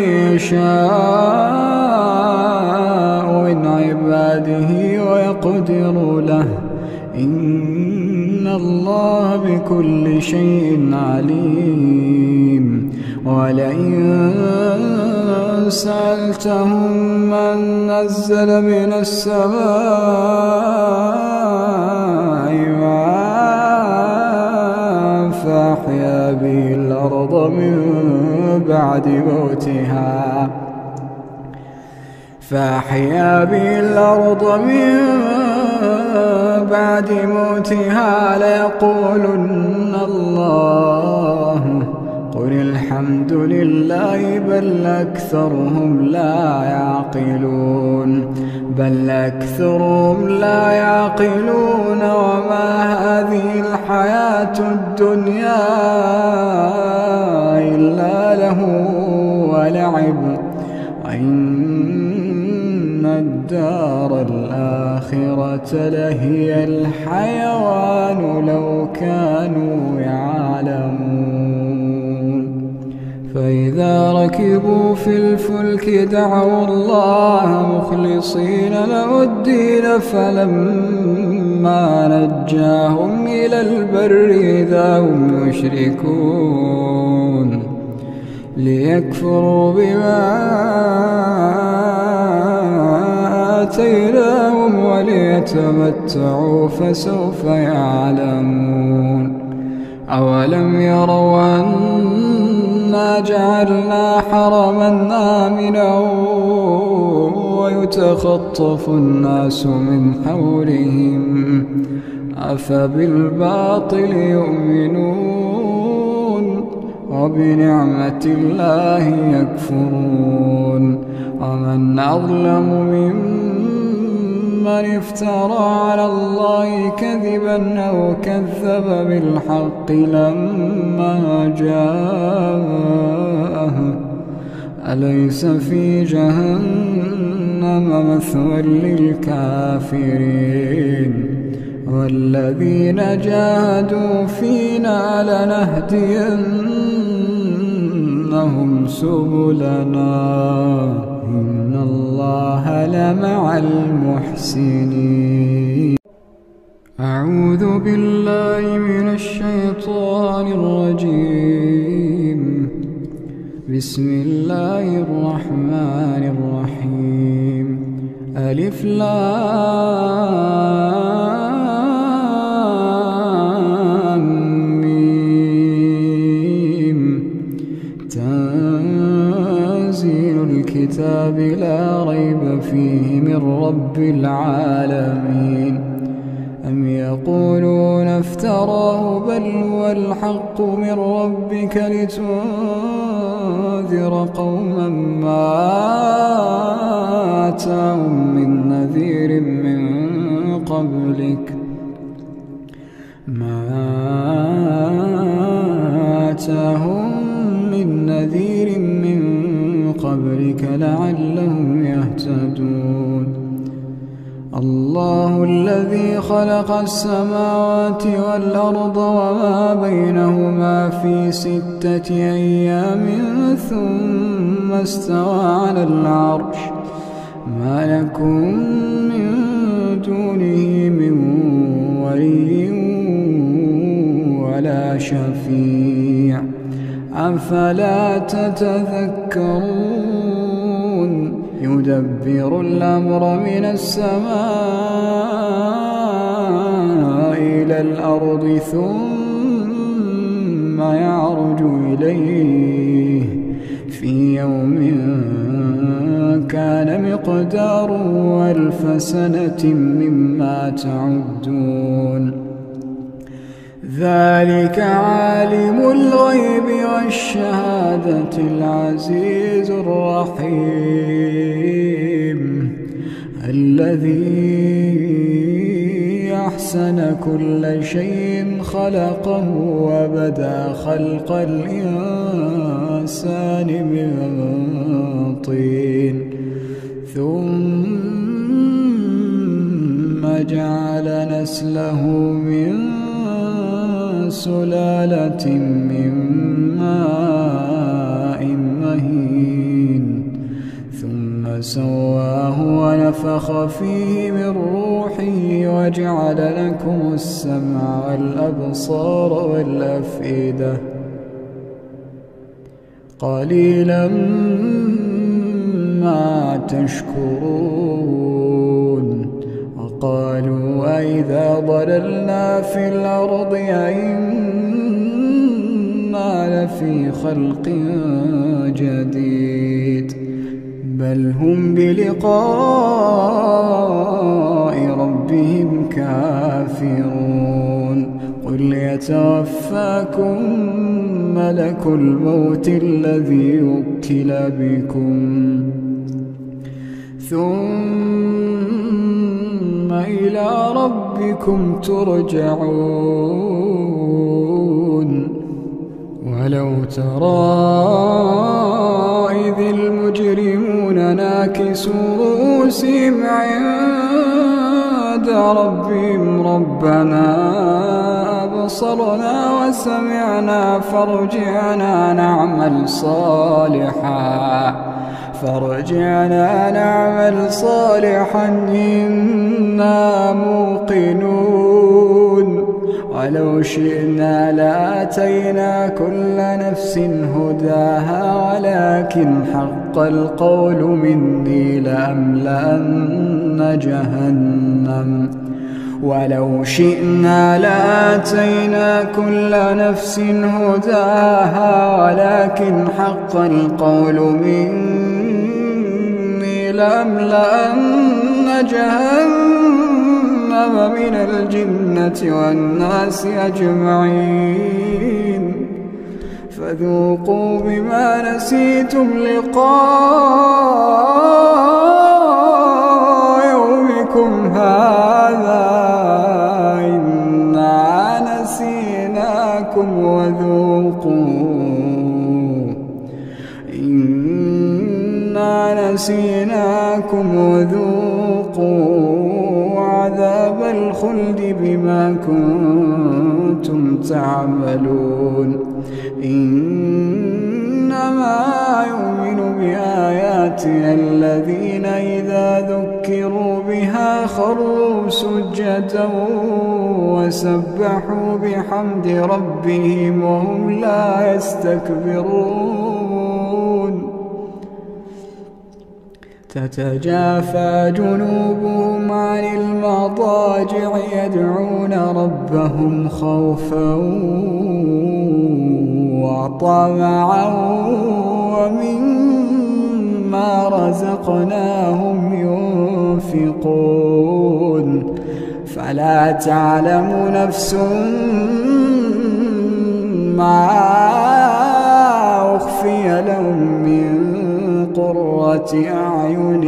يشاء من عباده ويقدر له إن الله بكل شيء عليم ولئن سألتهم من نزل من السماء ماء فأحيا به الأرض من بعد موتها فأحيا به الأرض من بعد موتها ليقولن الله قل الحمد لله بل أكثرهم لا يعقلون بل أكثرهم لا يعقلون وما هذه الحياة الدنيا إلا له ولعب وإن الدار الآخرة لهي الحيوان لو كانوا يعلمون فإذا ركبوا في الفلك دعوا الله مخلصين له الدين فلما نجاهم إلى البر إذا هم يشركون ليكفروا بما آتيناهم وليتمتعوا فسوف يعلمون. أولم يروا أنا جعلنا حرما آمنا ويتخطف الناس من حولهم أفبالباطل يؤمنون وبنعمة الله يكفرون. ومن أظلم ممن افترى على الله كذبا أو كذب بالحق لما جاءه أليس في جهنم مثوى للكافرين. والذين جاهدوا فينا لنهدينهم سبلنا إن الله لمع المحسنين. أعوذ بالله من الشيطان الرجيم. بسم الله الرحمن الرحيم. ألف لام ميم. تنزيل الكتاب لا ريب فيه من رب العالمين. أم يقولون افتراه بل هو الحق من ربك لتنذر قوما ما آتاهم من نذير من قبلك ما آتاهم من نذير من قبلك لعلهم يهتدون. الله الذي خلق السماوات والأرض وما بينهما في ستة أيام ثم استوى على العرش ما لكم من دونه من ولي ولا شفيع أفلا تتذكرون. يدبر الأمر من السماء إلى الأرض ثم يعرج إليه في يوم كان مقداره ألف سنة مما تعدون. ذلك عالم الغيب والشهادة العزيز الرحيم الذي أحسن كل شيء خلقه وبدأ خلق الإنسان من طين ثم جعل نسله من سلالة من ماء مهين ثم سواه ونفخ فيه من روحه وجعل لكم السمع والأبصار والأفئدة قليلا ما تشكرون. وقالوا أئذا ضللنا في الأرض أئنا لفي خلق جديد بل هم بلقاء ربهم كافرون. قل يتوفاكم ملك الموت الذي وكل بكم ثم إلى ربكم ترجعون. ولو ترى إذ المجرمون ناكسوا رؤوسهم عند ربهم ربنا أبصرنا وسمعنا فارجعنا نعمل صالحا فارجعنا نعمل صالحا إنا موقنون. ولو شئنا لآتينا كل نفس هداها ولكن حق القول مني لأملأن جهنم ولو شئنا لآتينا كل نفس هداها ولكن حق القول مني لأملأن جهنم من الجنة والناس أجمعين فذوقوا بما نسيتم لقاء يومكم هذا إنا نسيناكم وذوقوا إنا نسيناكم وذوقوا عذاب الخلد بما كنتم تعملون إنما يؤمن بآياتنا الذين إذا ذكروا بها خروا سجدا وسبحوا بحمد ربهم وهم لا يستكبرون تتجافى جنوبهم عن المضاجع يدعون ربهم خوفا وطمعا ومما رزقناهم ينفقون فلا تعلم نفس ما أخفي لهم من قرة أعين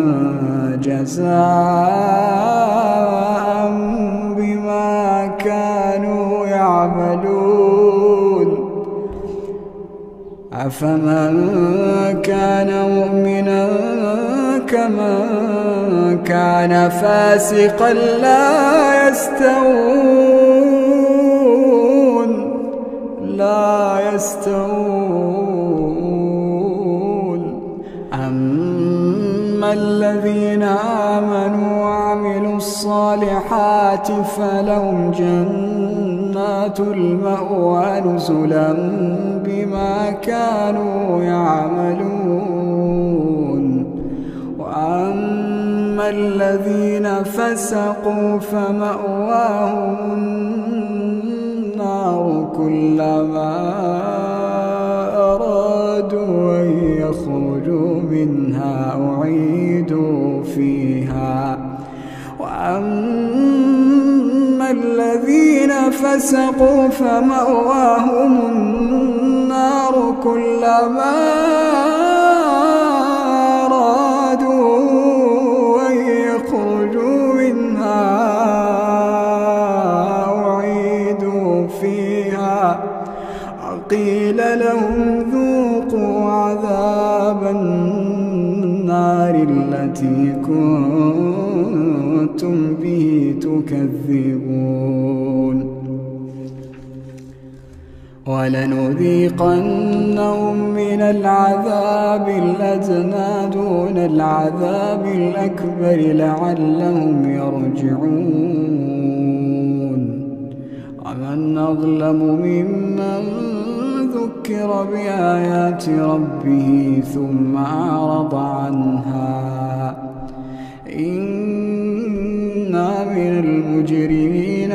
جزاء بما كانوا يعملون أفمن كان مؤمنا كمن كان فاسقا لا يستوون لا يستوون أما الذين آمنوا وعملوا الصالحات فلهم جنات المأوى نزلا بما كانوا يعملون وأما الذين فسقوا فمأواهم النار كلما أرادوا أن يخرجوا منها أعيدوا فيها وأما الذين فسقوا فمأواهم النار كلما أرادوا أن يخرجوا منها أعيدوا فيها وقيل لهم ذوقوا عذاب النار التي كنتم به تكذبون ولنذيقنهم من العذاب الأدنى دون العذاب الأكبر لعلهم يرجعون ومن أظلم ممن ذكر بآيات ربه ثم أعرض عنها إنا من المجرمين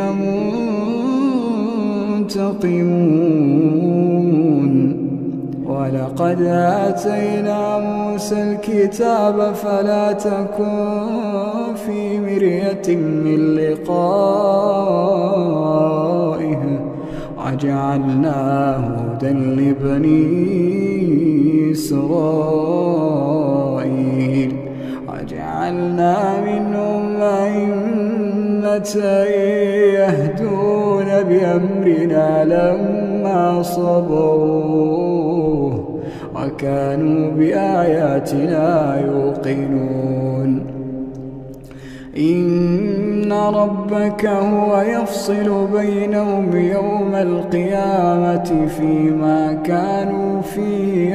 منتقمون ولقد آتينا موسى الكتاب فلا تكن في مرية من لقائه وجعلناه هدى لبني إسرائيل وجعلنا منهم أئمة يهدون بأمرنا لما صبروا وكانوا بآياتنا يوقنون إن ربك هو يفصل بينهم يوم القيامة فيما كانوا فيه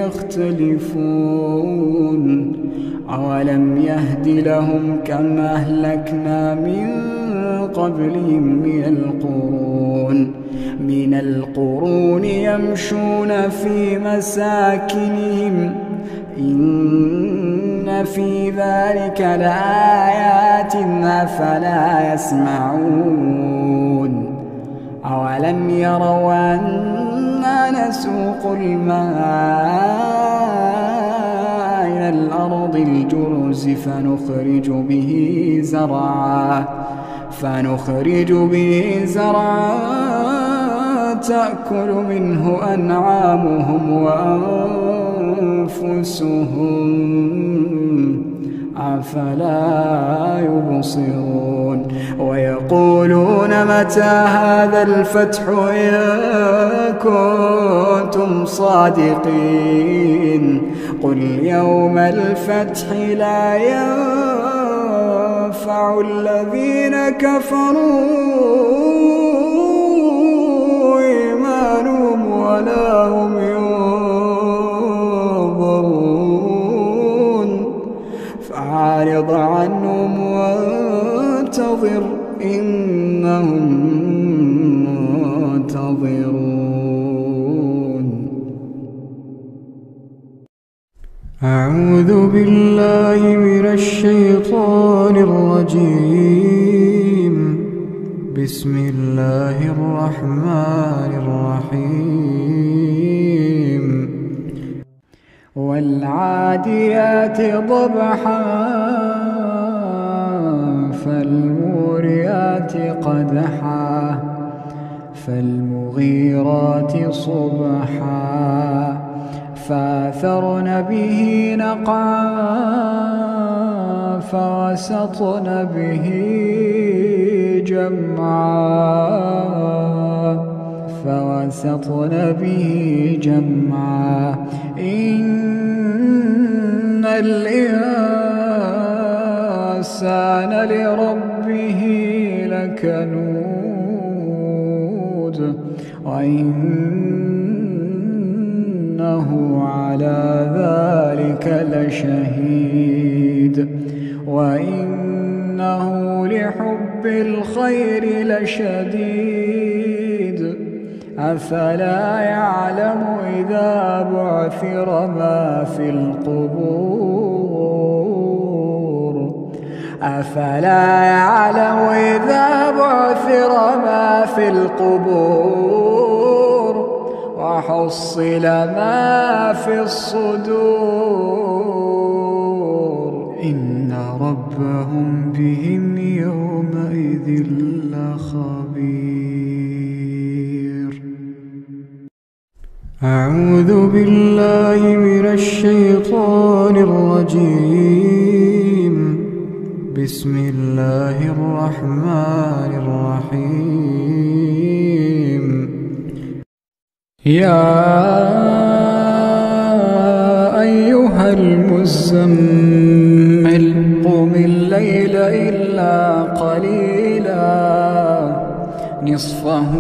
يختلفون أولم يهد لهم كم أهلكنا من قبلهم من القرون من القرون يمشون في مساكنهم إن إن في ذلك لآيات أفلا يسمعون أولم يروا أنا نسوق الماء إلى الأرض الجرز فنخرج به زرعا فنخرج به زرعا تأكل منه أنعامهم وأنفسهم أفلا يبصرون ويقولون متى هذا الفتح إن كنتم صادقين قل يوم الفتح لا ينفع الذين كفروا إيمانهم ولا هم ينظرون فأعرض عنهم وانتظر إنهم منتظرون. أعوذ بالله من الشيطان الرجيم. بسم الله الرحمن الرحيم. والعاديات ضبحا فالموريات قدحا فالمغيرات صبحا فأثرن به نقعا فوسطن به جمعا فوسطن به جمعا إن الإنسان لربه لكنود وإنه على ذلك لشهيد وإنه لحب الخير لشديد أفلا يعلم إذا بعثر ما في القبور أفلا يعلم إذا بعثر ما في القبور وحصل ما في الصدور إن ربهم بهم يومئذ لخبير. أعوذ بالله من الشيطان الرجيم. بسم الله الرحمن الرحيم. يا أيها المزمل قم الليل إلا قليلا نصفه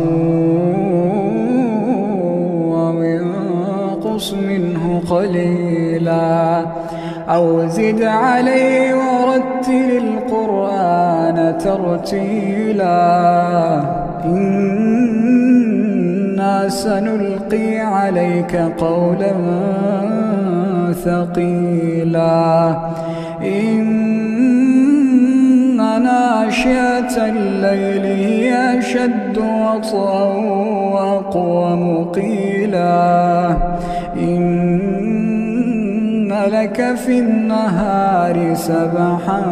وانقص منه قليلا أو زد عليه ورتل القرآن ترتيلا إنا سنلقي عليك قولا ثقيلا إن ناشئة الليل هي أشد وطئا وأقوم قيلا إن لك في النهار سبحا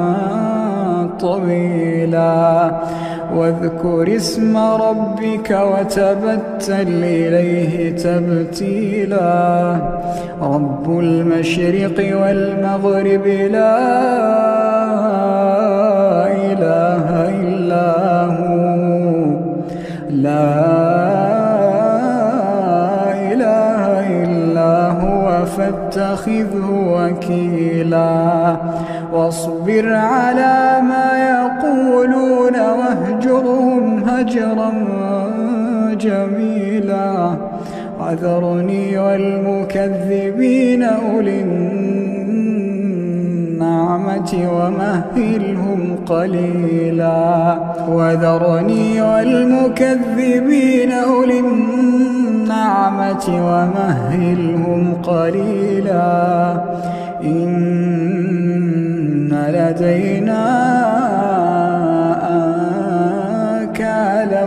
طويلا واذكر اسم ربك وتبتل إليه تبتيلا رب المشرق والمغرب لا إله إلا هو لا إله إلا هو فاتخذه وكيلا واصبر على ما يقولون واهجرهم هجرا جميلا وذرني والمكذبين أولي النعمة ومهلهم قليلا وذرني والمكذبين أولي النعمة ومهلهم قليلا إن لدينا أنكالا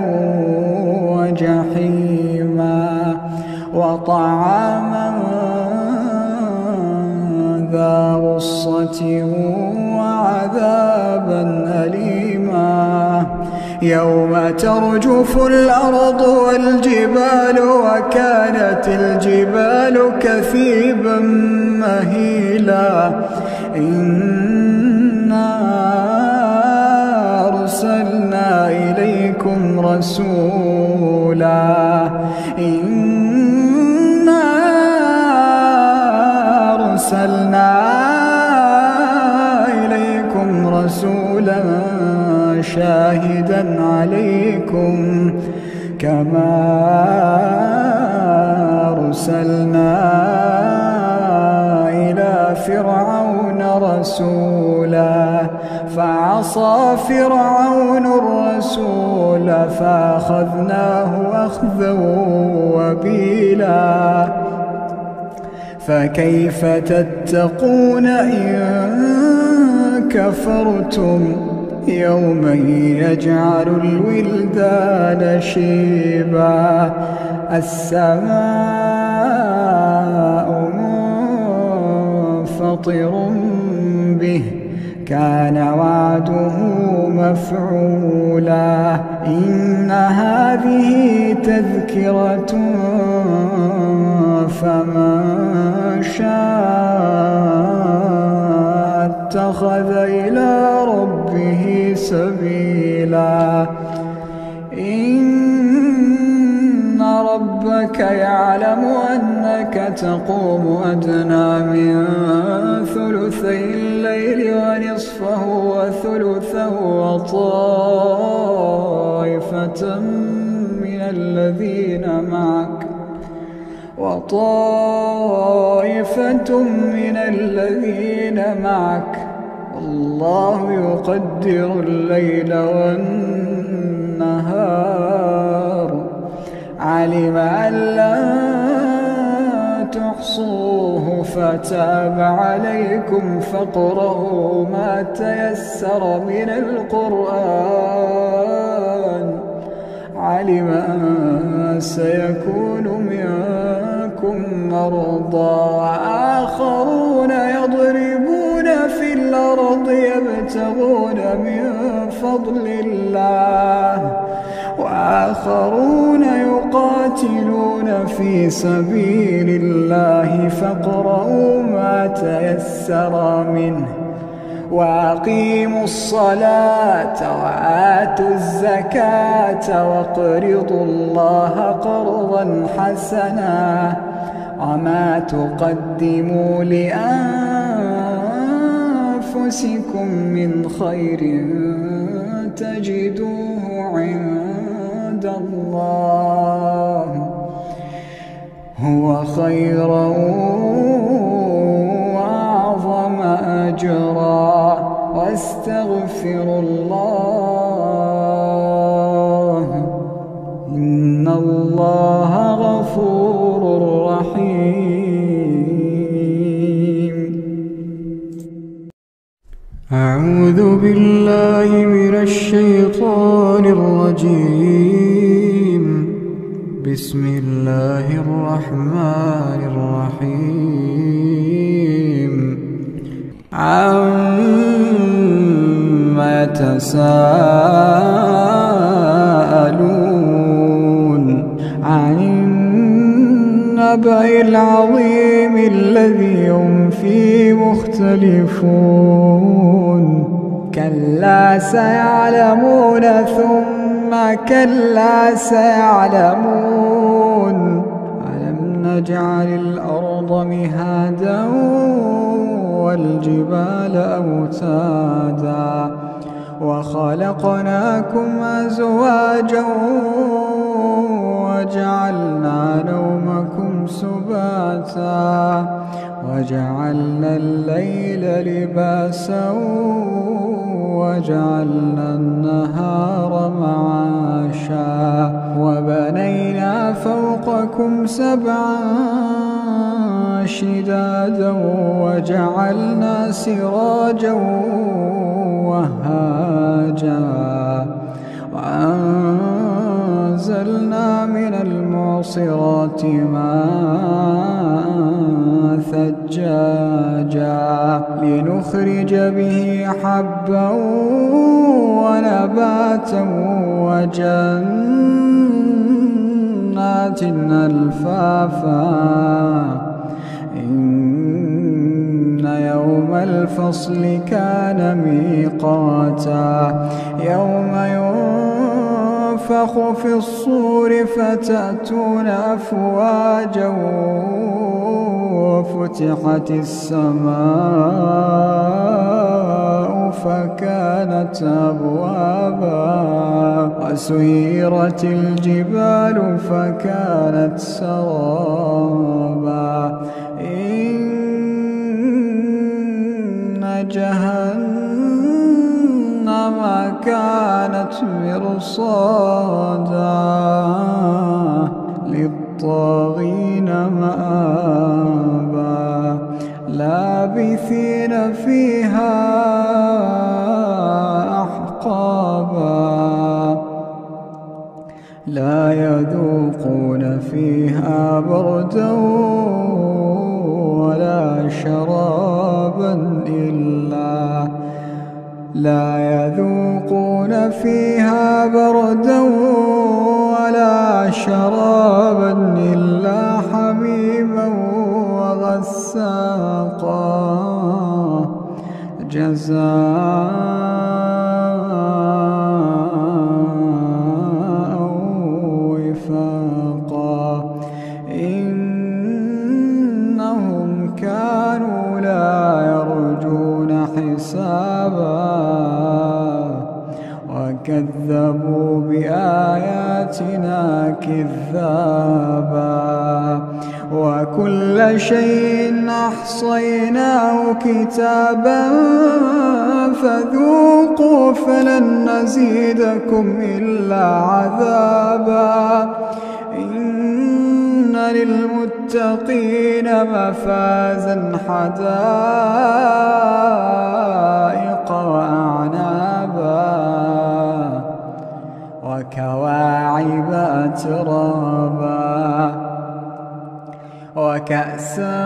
وجحيما وطعاما ذا غصة وعذابا أليما يوم ترجف الأرض والجبال وكانت الجبال كثيبا مهيلا إنا أرسلنا إليكم رسولا إنا أرسلنا إليكم رسولا شاهدا عليكم كما أرسلنا إلى فرعون رسولا فعصى فرعون الرسول فأخذناه أخذا وبيلا فكيف تتقون إن كفرتم يوما يجعل الولدان شيبا السماء منفطر به كان وعده مفعولا إن هذه تذكرة فمن شاء اتخذ إلى ربه سبيلا إن ربك يعلم أنك تقوم أدنى من ثلثي الليل ونصفه وثلثه وطائفة من الذين معك وطائفة من الذين معك والله يقدر الليل والنهار علم أن لا تحصوه فتاب عليكم فاقرؤوا ما تيسر من القرآن علم أن سيكون منكم مرضى وآخرون يضربون في الأرض يبتغون من فضل الله وآخرون يقاتلون في سبيل الله فاقرؤوا ما تيسر منه وأقيموا الصلاة وآتوا الزكاة واقرضوا الله قرضا حسنا وما تقدموا لأنفسكم من خير تجدوه عند الله هو خيرا وأعظم أجرا واستغفروا الله إن الله غفور رحيم. أعوذ بالله من الشيطان الرجيم. بسم الله الرحمن الرحيم. عما يتساءلون عن النبأ العظيم الذي هم فيه مختلفون كلا سيعلمون ثم كلا سيعلمون ألم نجعل الأرض مهادا والجبال أوتادا وخلقناكم أزواجا وجعلنا نومكم سباتا وجعلنا الليل لباسا وجعلنا النهار معاشا وبنينا فوقكم سبعا شدادا وجعلنا سراجا وأنزلنا من المعصرات ماء ثجاجا لنخرج به حبا ونباتا وجنات ألفافا إن يوم الفصل كان ميقاتا يوم ينفخ في الصور فتأتون أفواجا وفتحت السماء فكانت أبوابا وسيرت الجبال فكانت سرابا إن جهنم كانت مرصادا للطاغين مآبا لابثين فيها أحقابا لا يذوقون فيها بردا ولا شرابا إلا لا يذوقون فيها بردا ولا شرابا إلا حميما وغساقا جزاء وفاقا إنهم كانوا لا يرجون حسابا وكذبوا بآياتنا كذابا وكل شيء أحصيناه كتابا فذوقوا فلن نزيدكم إلا عذابا إن للمتقين مفازا حدائق وأعنابا وكواعب أترابا وكأسا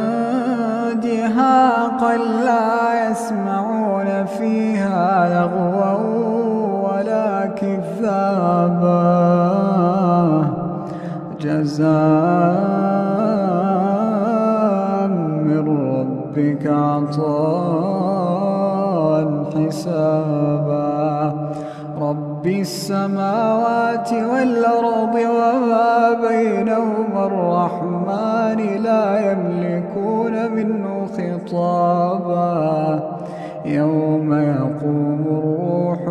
دهاقا لا يسمعون فيها لغوا ولا كذابا جزاء من ربك عطاء حسابا رب السماوات والأرض وما بينهما الرحمن لا يملكون منه خطابا يوم يقوم الروح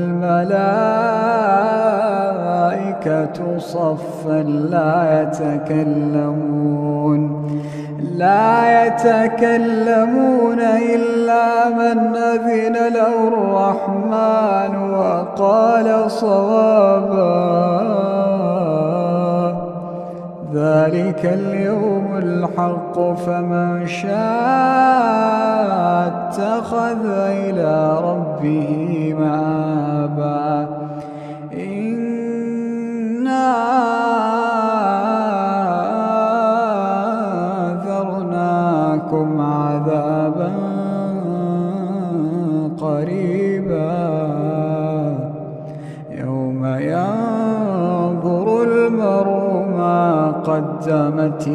والملائكة صفا لا يتكلمون لا يتكلمون إلا من أذن له الرحمن وقال صوابا ذلك اليوم الحق فمن شاء اتخذ إلى ربه مآبا إنا أنذرناكم عذابا قريبا يوم ينظر المرء ما قدمت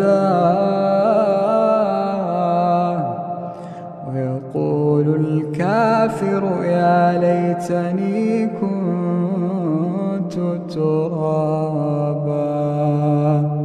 يداه ويقول الكافر يا ليتني كنت ترابا.